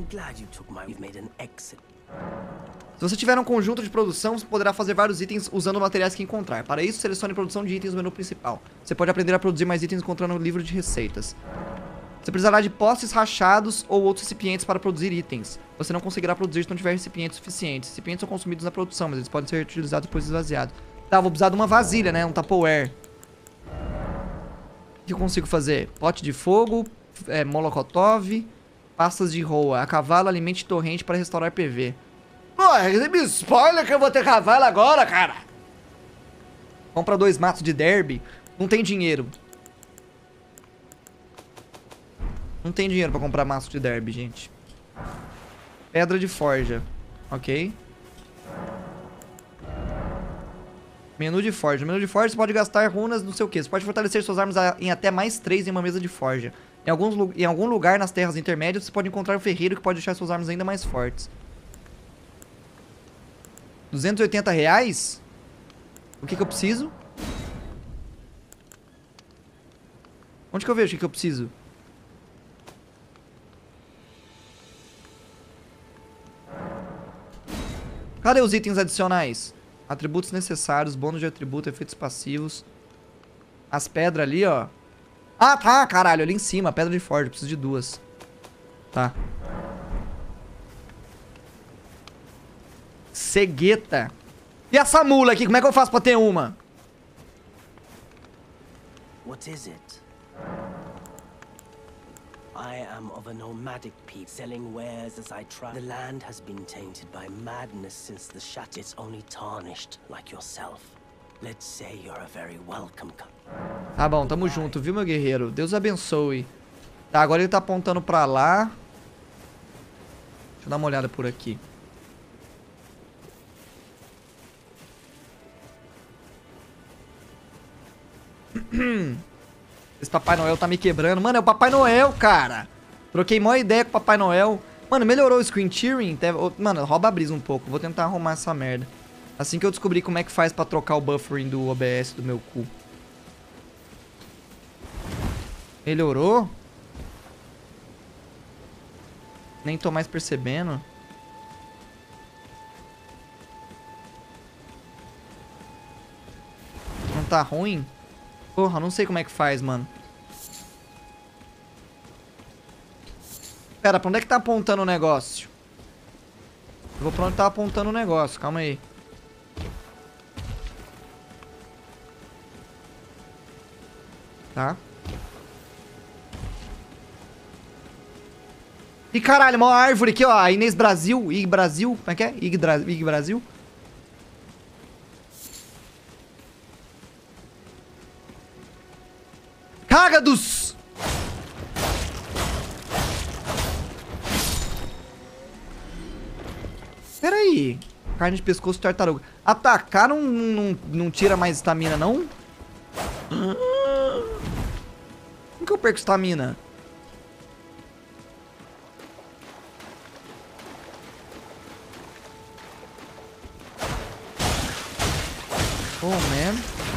Se você tiver um conjunto de produção, você poderá fazer vários itens usando materiais que encontrar. Para isso, selecione produção de itens no menu principal. Você pode aprender a produzir mais itens encontrando o livro de receitas. Você precisará de postes rachados ou outros recipientes para produzir itens. Você não conseguirá produzir se não tiver recipientes suficientes. Recipientes são consumidos na produção, mas eles podem ser utilizados depois de esvaziados. Tá, vou precisar de uma vasilha, né? Um Tupperware. O que eu consigo fazer? Pote de fogo, molotov, pastas de roa. A cavalo, alimente torrente para restaurar PV. Pô, me spoiler que eu vou ter cavalo agora, cara. Compra 2 matos de derby. Não tem dinheiro. Não tem dinheiro pra comprar maço de derby, gente. Pedra de forja. Ok. Menu de forja. No menu de forja você pode gastar runas, não sei o que. Você pode fortalecer suas armas em até mais 3 em uma mesa de forja. Em algum lugar nas terras intermédias você pode encontrar um ferreiro que pode deixar suas armas ainda mais fortes. R$280? O que eu preciso? Onde que eu vejo o que eu preciso? Cadê os itens adicionais? Atributos necessários, bônus de atributo, efeitos passivos. As pedras ali, ó. Ah, tá, caralho, ali em cima, pedra de forja, preciso de 2. Tá. Cegueta. E essa mula aqui, como é que eu faço pra ter uma? What is it? I am of a nomadic people, selling wares as I travel. The land has been tainted by madness since the shadow. It's only tarnished, like yourself. Let's say you're a very welcome. Tá bom, tamo junto, viu, meu guerreiro? Deus abençoe. Tá, agora ele tá apontando pra lá. Deixa eu dar uma olhada por aqui. Esse Papai Noel tá me quebrando. Mano, é o Papai Noel, cara. Troquei maior ideia com o Papai Noel. Mano, melhorou o screen tearing. Mano, rouba a brisa um pouco. Vou tentar arrumar essa merda. Assim que eu descobrir como é que faz pra trocar o buffering do OBS do meu cu. Melhorou? Nem tô mais percebendo. Não tá ruim? Porra, não sei como é que faz, mano. Pera, pra onde é que tá apontando o negócio? Eu vou pra onde tá apontando o negócio, calma aí. Tá. E caralho, uma árvore aqui, ó. A Inês Brasil. Ig Brasil. Como é que é? Ig Brasil. Cágados! Pera aí. Carne de pescoço de tartaruga. Atacar não tira mais estamina, não? Como que eu perco estamina? Oh, man.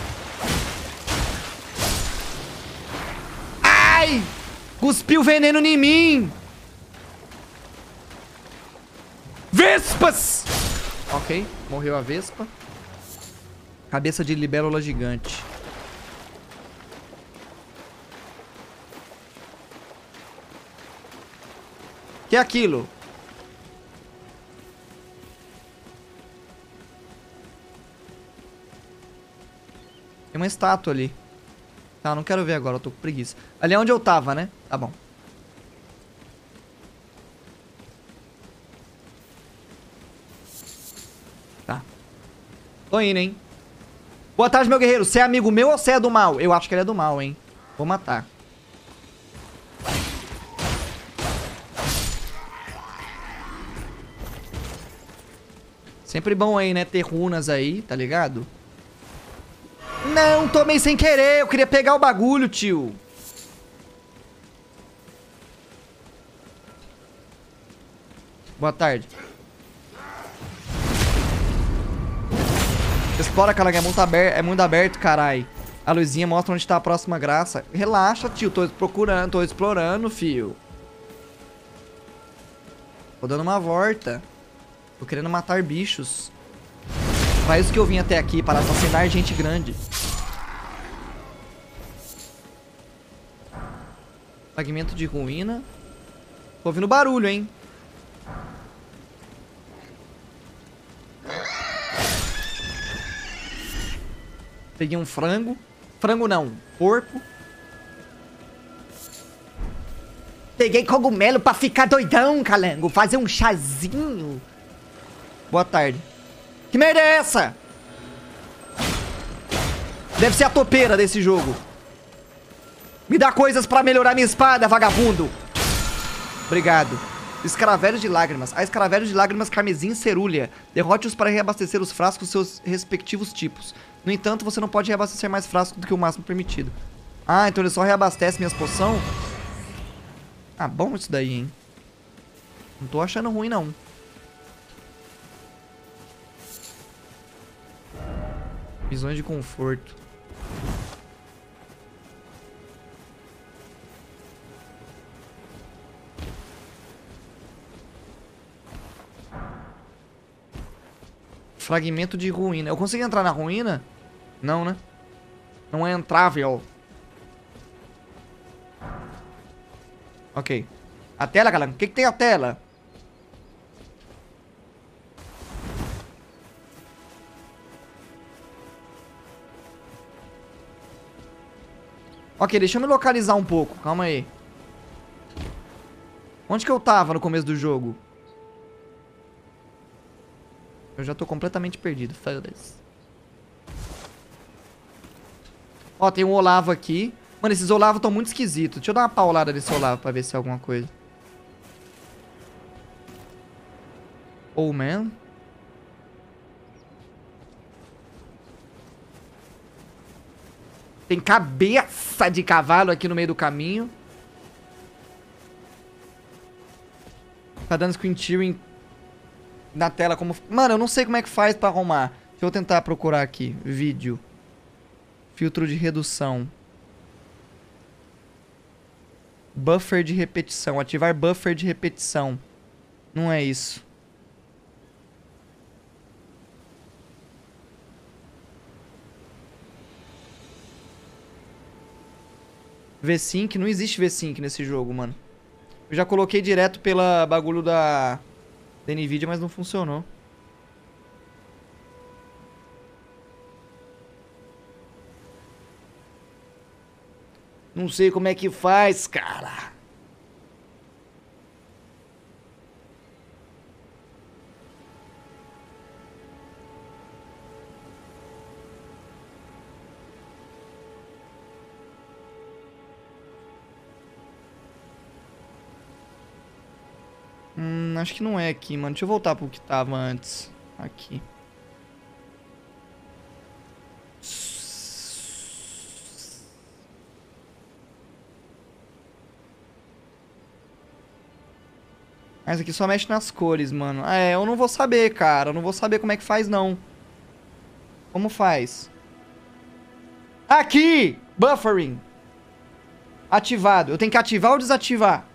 Ai! Cuspiu veneno em mim! Vespas! Ok, morreu a vespa. Cabeça de libélula gigante. Que é aquilo? Tem uma estátua ali. Tá, não quero ver agora, eu tô com preguiça. Ali é onde eu tava, né? Tá bom. Tá. Tô indo, hein? Boa tarde, meu guerreiro. Você é amigo meu ou você é do mal? Eu acho que ele é do mal, hein? Vou matar. Sempre bom aí, né? Ter runas aí, tá ligado? Não, tomei sem querer. Eu queria pegar o bagulho, tio. Boa tarde. Explora, cara, que é mundo aberto, carai. A luzinha mostra onde tá a próxima graça. Relaxa, tio. Tô procurando, tô explorando, fio. Tô dando uma volta. Tô querendo matar bichos. Pra isso que eu vim até aqui, para assassinar gente grande. Fragmento de ruína. Tô ouvindo barulho, hein? Peguei um frango. Frango não, porco. Peguei cogumelo pra ficar doidão, calango. Fazer um chazinho. Boa tarde. Que merda é essa? Deve ser a topeira desse jogo. Me dá coisas pra melhorar minha espada, vagabundo. Obrigado. Escaravelhos de lágrimas. Há escaravelhos de lágrimas carmesim e cerúlea. Derrote-os para reabastecer os frascos seus respectivos tipos. No entanto, você não pode reabastecer mais frascos do que o máximo permitido. Ah, então ele só reabastece minhas poções? Ah, bom isso daí, hein? Não tô achando ruim, não. Visões de conforto. Fragmento de ruína. Eu consigo entrar na ruína? Não, né? Não é entrável. Ok. A tela, galera. O que tem a tela? Ok, deixa eu me localizar um pouco. Calma aí. Onde que eu tava no começo do jogo? Eu já tô completamente perdido. Foda-se. Ó, tem um Olavo aqui. Mano, esses Olavos estão muito esquisitos. Deixa eu dar uma paulada nesse Olavo pra ver se é alguma coisa. Oh, man. Tem cabeça de cavalo aqui no meio do caminho. Tá dando screen tearing na tela como... Mano, eu não sei como é que faz pra arrumar. Deixa eu tentar procurar aqui. Vídeo. Filtro de redução. Buffer de repetição. Ativar buffer de repetição. Não é isso. V-Sync. Não existe V-Sync nesse jogo, mano. Eu já coloquei direto pela bagulho da NVIDIA, mas não funcionou. Não sei como é que faz, cara. Acho que não é aqui, mano. Deixa eu voltar pro que tava antes. Aqui. Mas aqui só mexe nas cores, mano. Ah, é, eu não vou saber, cara. Eu não vou saber como é que faz, não. Como faz? Aqui! Buffering. Ativado. Eu tenho que ativar ou desativar?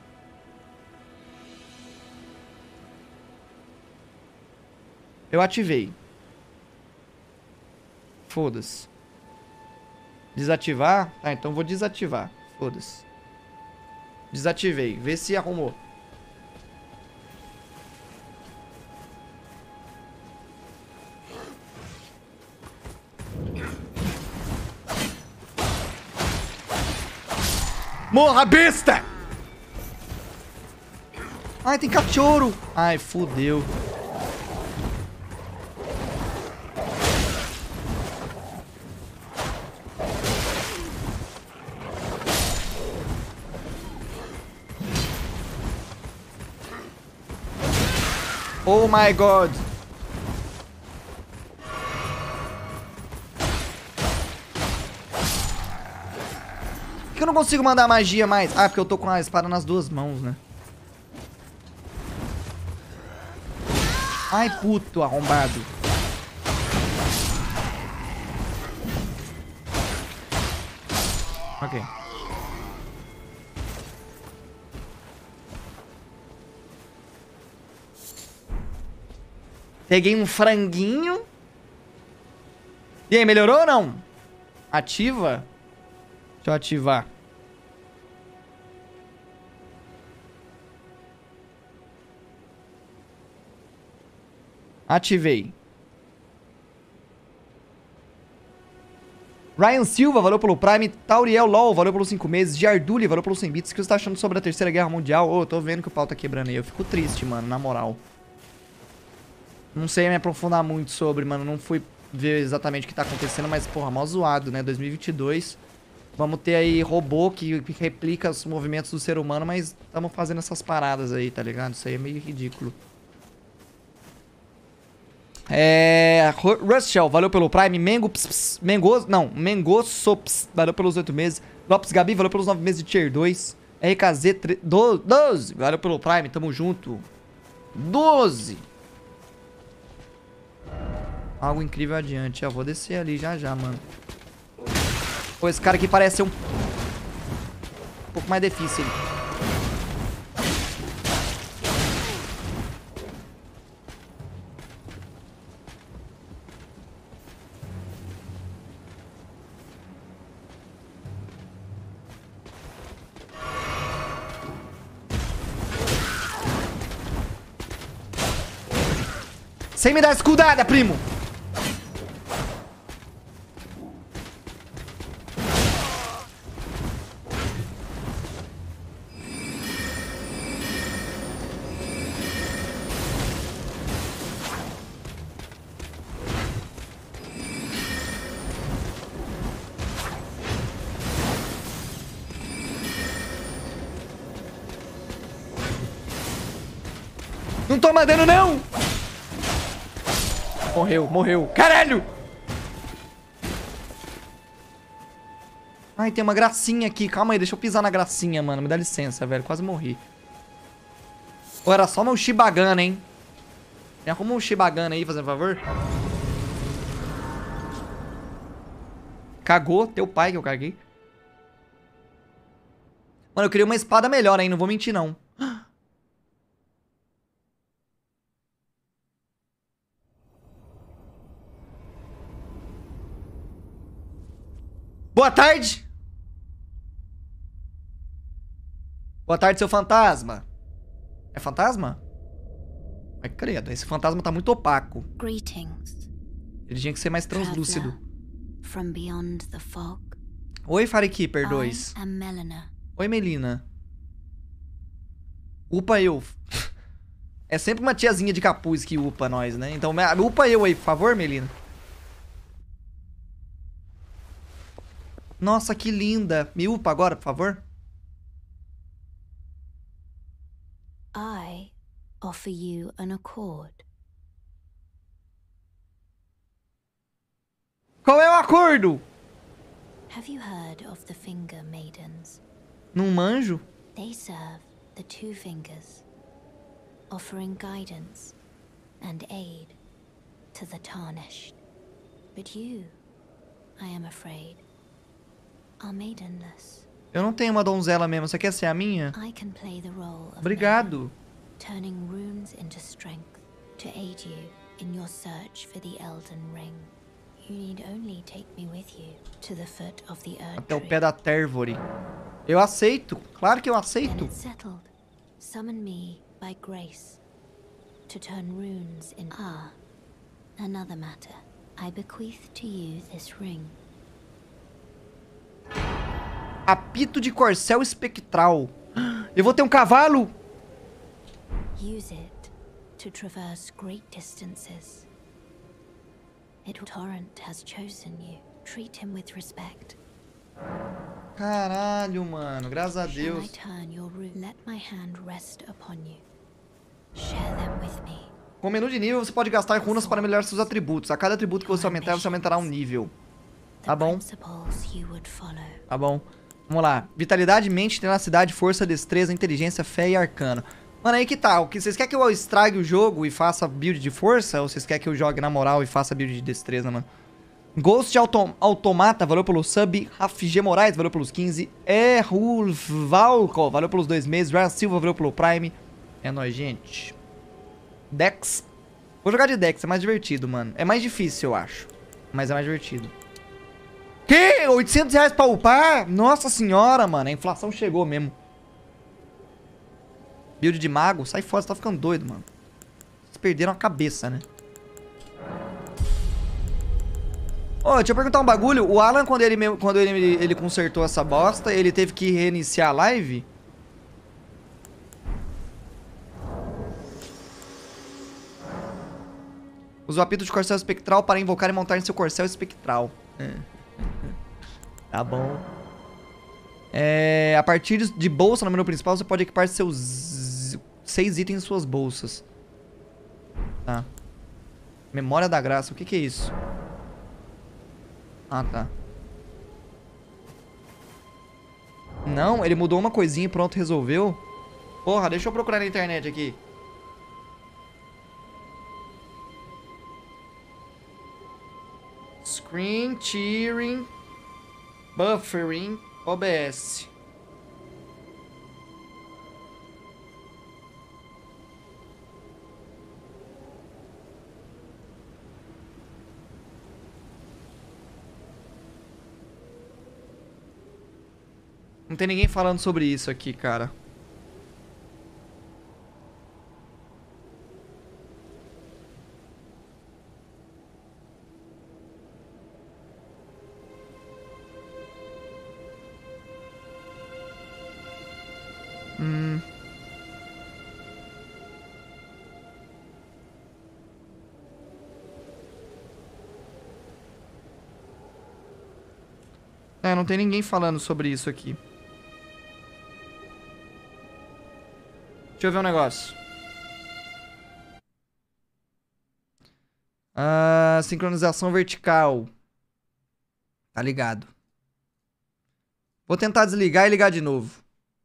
Eu ativei. Foda-se. Desativar? Tá, então vou desativar. Foda-se. Desativei. Vê se arrumou. Morra, besta! Ai, tem cachorro. Ai, fudeu. Oh my god. Por que eu não consigo mandar magia mais? Ah, porque eu tô com a espada nas duas mãos, né? Ai, puto, arrombado. Ok. Peguei um franguinho. E aí, melhorou ou não? Ativa? Deixa eu ativar. Ativei. Ryan Silva, valeu pelo Prime. Tauriel LOL, valeu pelos 5 meses. Giarduli, valeu pelos 100 bits. O que você tá achando sobre a Terceira Guerra Mundial? Ô, eu tô vendo que o pau tá quebrando aí. Eu fico triste, mano, na moral. Não sei me aprofundar muito sobre, mano. Não fui ver exatamente o que tá acontecendo, mas, porra, mó zoado, né? 2022. Vamos ter aí robô que replica os movimentos do ser humano, mas estamos fazendo essas paradas aí, tá ligado? Isso aí é meio ridículo. Rushel, valeu pelo Prime. Mengosops, valeu pelos 8 meses. Lopes Gabi, valeu pelos 9 meses de Tier 2. RKZ 12, valeu pelo Prime, tamo junto. 12. Algo incrível adiante. Eu vou descer ali já já, mano. Pô, esse cara aqui parece ser um pouco mais difícil. Sem me dar escudada, primo! Não tô mandando, não! Morreu, morreu. Caralho! Ai, tem uma gracinha aqui. Calma aí, deixa eu pisar na gracinha, mano. Me dá licença, velho. Quase morri. Ou era só meu Shibagana, hein? Me arruma um Shibagana aí, fazendo favor. Cagou, teu pai que eu caguei. Mano, eu queria uma espada melhor, hein? Não vou mentir, não. Boa tarde! Boa tarde, seu fantasma. É fantasma? Ai, credo, esse fantasma tá muito opaco. Greetings, Ele tinha que ser mais translúcido. traveler from beyond the fog. Oi, Firekeeper 2. I am Melina. Oi, Melina. Upa eu. É sempre uma tiazinha de capuz que upa nós, né? Então, upa eu aí, por favor, Melina. Nossa, que linda. Me upa agora, por favor. I offer you an accord. Qual é o acordo? Have you heard of the Finger Maidens? Não manjo? They serve the Two Fingers, offering guidance and aid to the Tarnished. But you, I am afraid, are maidenless. Eu não tenho uma donzela mesmo. Você quer ser a minha? I can play the role of Obrigado. maiden, turning runes into strength to aid you in your search for the Elden Ring. You need only take me with you to the foot of the Erd Até o Tree. pé da Térvore. Eu aceito. Claro que eu Then aceito. it's settled. Summon me by grace to turn runes in. Ah, another matter. I bequeath to you this ring. Apito de corcel espectral. Eu vou ter um cavalo. Use it to traverse great distances. Torrent has chosen you. Treat him with respect. Caralho, mano. Graças a Shall I Deus. turn your rune? Let my hand rest upon you. Share them with me. Com o menu de nível, você pode gastar runas para melhorar seus atributos. A cada atributo que você aumentar, você aumentará um nível. Tá bom. Principles you would follow. Tá bom. Vamos lá. Vitalidade, mente, tenacidade, força, destreza, inteligência, fé e arcano. Mano, aí que tá. Vocês querem que eu estrague o jogo e faça build de força? Ou vocês querem que eu jogue na moral e faça build de destreza, mano? Ghost Automata, valeu pelo sub. Rafg Moraes, valeu pelos 15. Valco, valeu pelos 2 meses. Ryan Silva, valeu pelo Prime. É nóis, gente. Dex. Vou jogar de Dex, é mais divertido, mano. É mais difícil, eu acho. Mas é mais divertido. Que? 800 reais pra upar? Nossa senhora, mano. A inflação chegou mesmo. Build de mago? Sai fora, você tá ficando doido, mano. Vocês perderam a cabeça, né? Ô, deixa eu perguntar um bagulho. O Alan, quando ele consertou essa bosta, ele teve que reiniciar a live? Usa o apito de corcel espectral para invocar e montar em seu corcel espectral. Tá bom. A partir de bolsa no menu principal, você pode equipar seus 6 itens em suas bolsas. Tá. Memória da graça. O que é isso? Ah, tá. Não, ele mudou uma coisinha e pronto, resolveu. Porra, deixa eu procurar na internet aqui. Screen tearing, buffering, OBS. Não tem ninguém falando sobre isso aqui, cara. Não tem ninguém falando sobre isso aqui. Deixa eu ver um negócio. Sincronização vertical. Tá ligado. Vou tentar desligar e ligar de novo.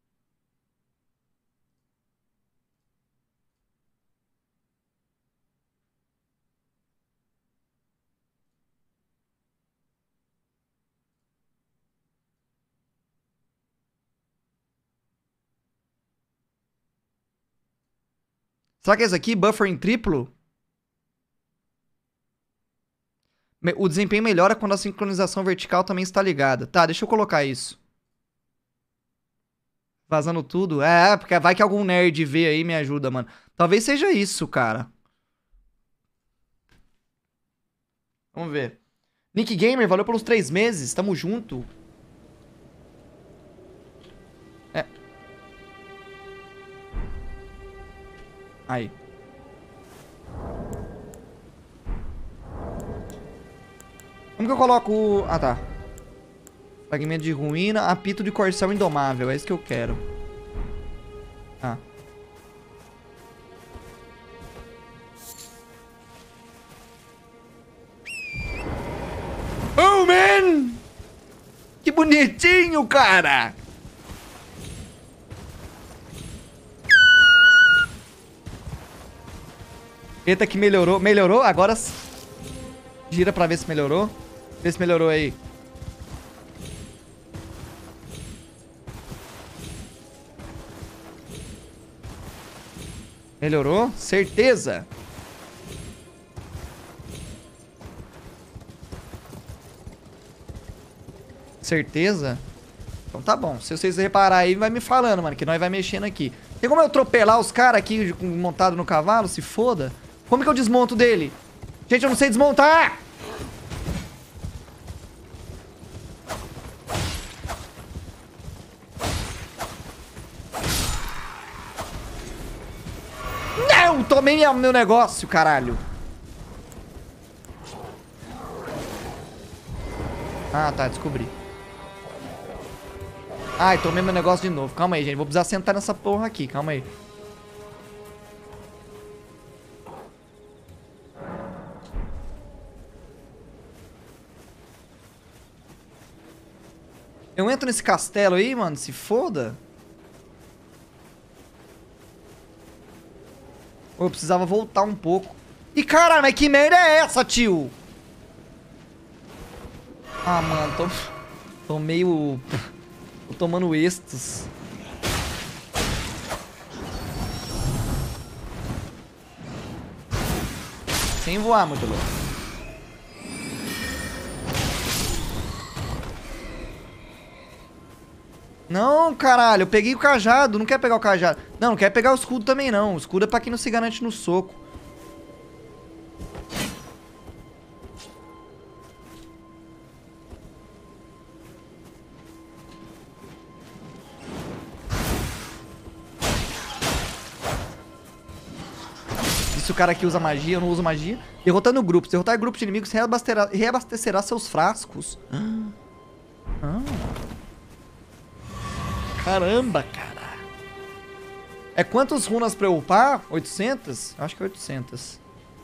Será que é esse aqui? Buffering triplo? O desempenho melhora quando a sincronização vertical também está ligada. Tá, deixa eu colocar isso. Vazando tudo. Porque vai que algum nerd vê aí e me ajuda, mano. Talvez seja isso, cara. Vamos ver. Nick Gamer, valeu pelos 3 meses. Tamo junto. Aí. Como que eu coloco... Ah, tá. Fragmento de ruína, apito de corcel indomável. É isso que eu quero. Ah. man! Que bonitinho, cara! Eita, que melhorou. Melhorou? Agora gira pra ver se melhorou. Vê se melhorou aí. Melhorou? Certeza? Certeza? Então tá bom. Se vocês repararem aí, vai me falando, mano, que nós vai mexendo aqui. Tem como eu atropelar os caras aqui montado no cavalo? Se foda. Como que eu desmonto dele? Gente, eu não sei desmontar! Não! Tomei meu negócio, caralho. Ah, tá, descobri. Ai, tomei meu negócio de novo. Calma aí, gente. Vou precisar sentar nessa porra aqui. Calma aí. Eu entro nesse castelo aí, mano. Se foda. Eu precisava voltar um pouco. E caralho, mas que merda é essa, tio? Ah, mano. Tô meio... Tô tomando estos. Sem voar, muito louco. Não, caralho, eu peguei o cajado. Não quer pegar o cajado. Não quer pegar o escudo também, não. O escudo é pra quem não se garante no soco. Se o cara aqui usa magia, eu não uso magia. Derrotando grupos. Derrotar grupos de inimigos reabastecerá seus frascos. Caramba, cara. É quantos runas pra eu upar? 800? Acho que é 800.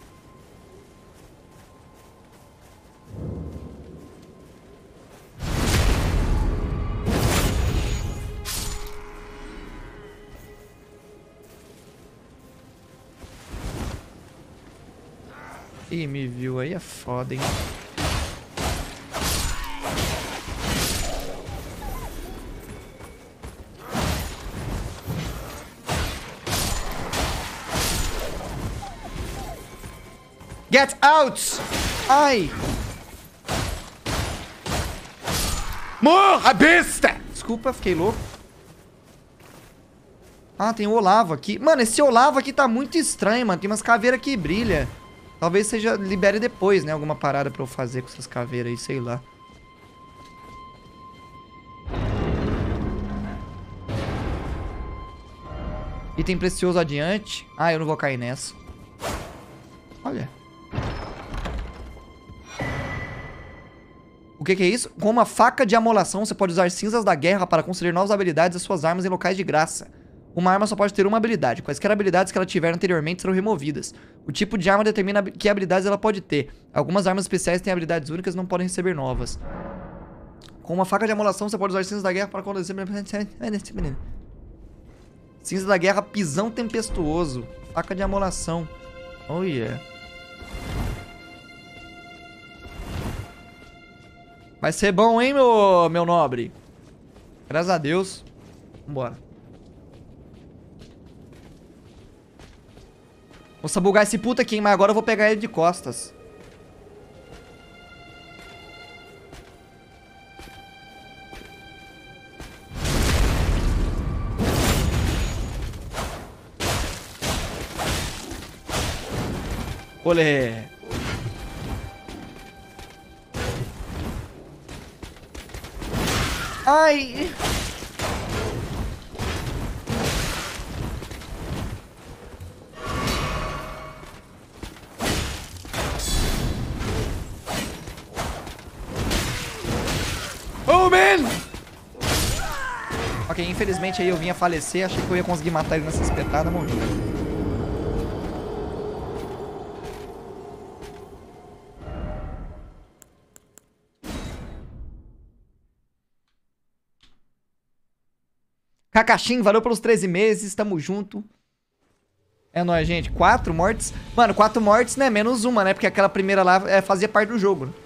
Ih, me viu aí, é foda, hein? Get out! Ai! Morra, besta! Desculpa, fiquei louco. Ah, tem o Olavo aqui. Mano, esse Olavo aqui tá muito estranho, mano. Tem umas caveiras que brilham. Talvez seja libere depois, né? Alguma parada pra eu fazer com essas caveiras aí, sei lá. Item precioso adiante. Ah, eu não vou cair nessa. Olha. O que é isso? Com uma faca de amolação, você pode usar cinzas da guerra para construir novas habilidades e suas armas em locais de graça. Uma arma só pode ter uma habilidade. Quaisquer habilidades que ela tiver anteriormente serão removidas. O tipo de arma determina que habilidades ela pode ter. Algumas armas especiais têm habilidades únicas e não podem receber novas. Com uma faca de amolação, você pode usar cinzas da guerra para conduzir... Cinza da guerra, pisão tempestuoso. Faca de amolação. Oh, yeah. Vai ser bom, hein, meu nobre? Graças a Deus. Vambora. Vou sabugar esse puta aqui, mas agora eu vou pegar ele de costas. Olé. Ai. Oh, man! Ok, infelizmente aí eu vim a falecer. Achei que eu ia conseguir matar ele nessa espetada, morri. Kakashi, valeu pelos 13 meses, tamo junto. É nóis, gente. 4 mortes. Mano, 4 mortes, né? Menos uma, né? Porque aquela primeira lá fazia parte do jogo, né?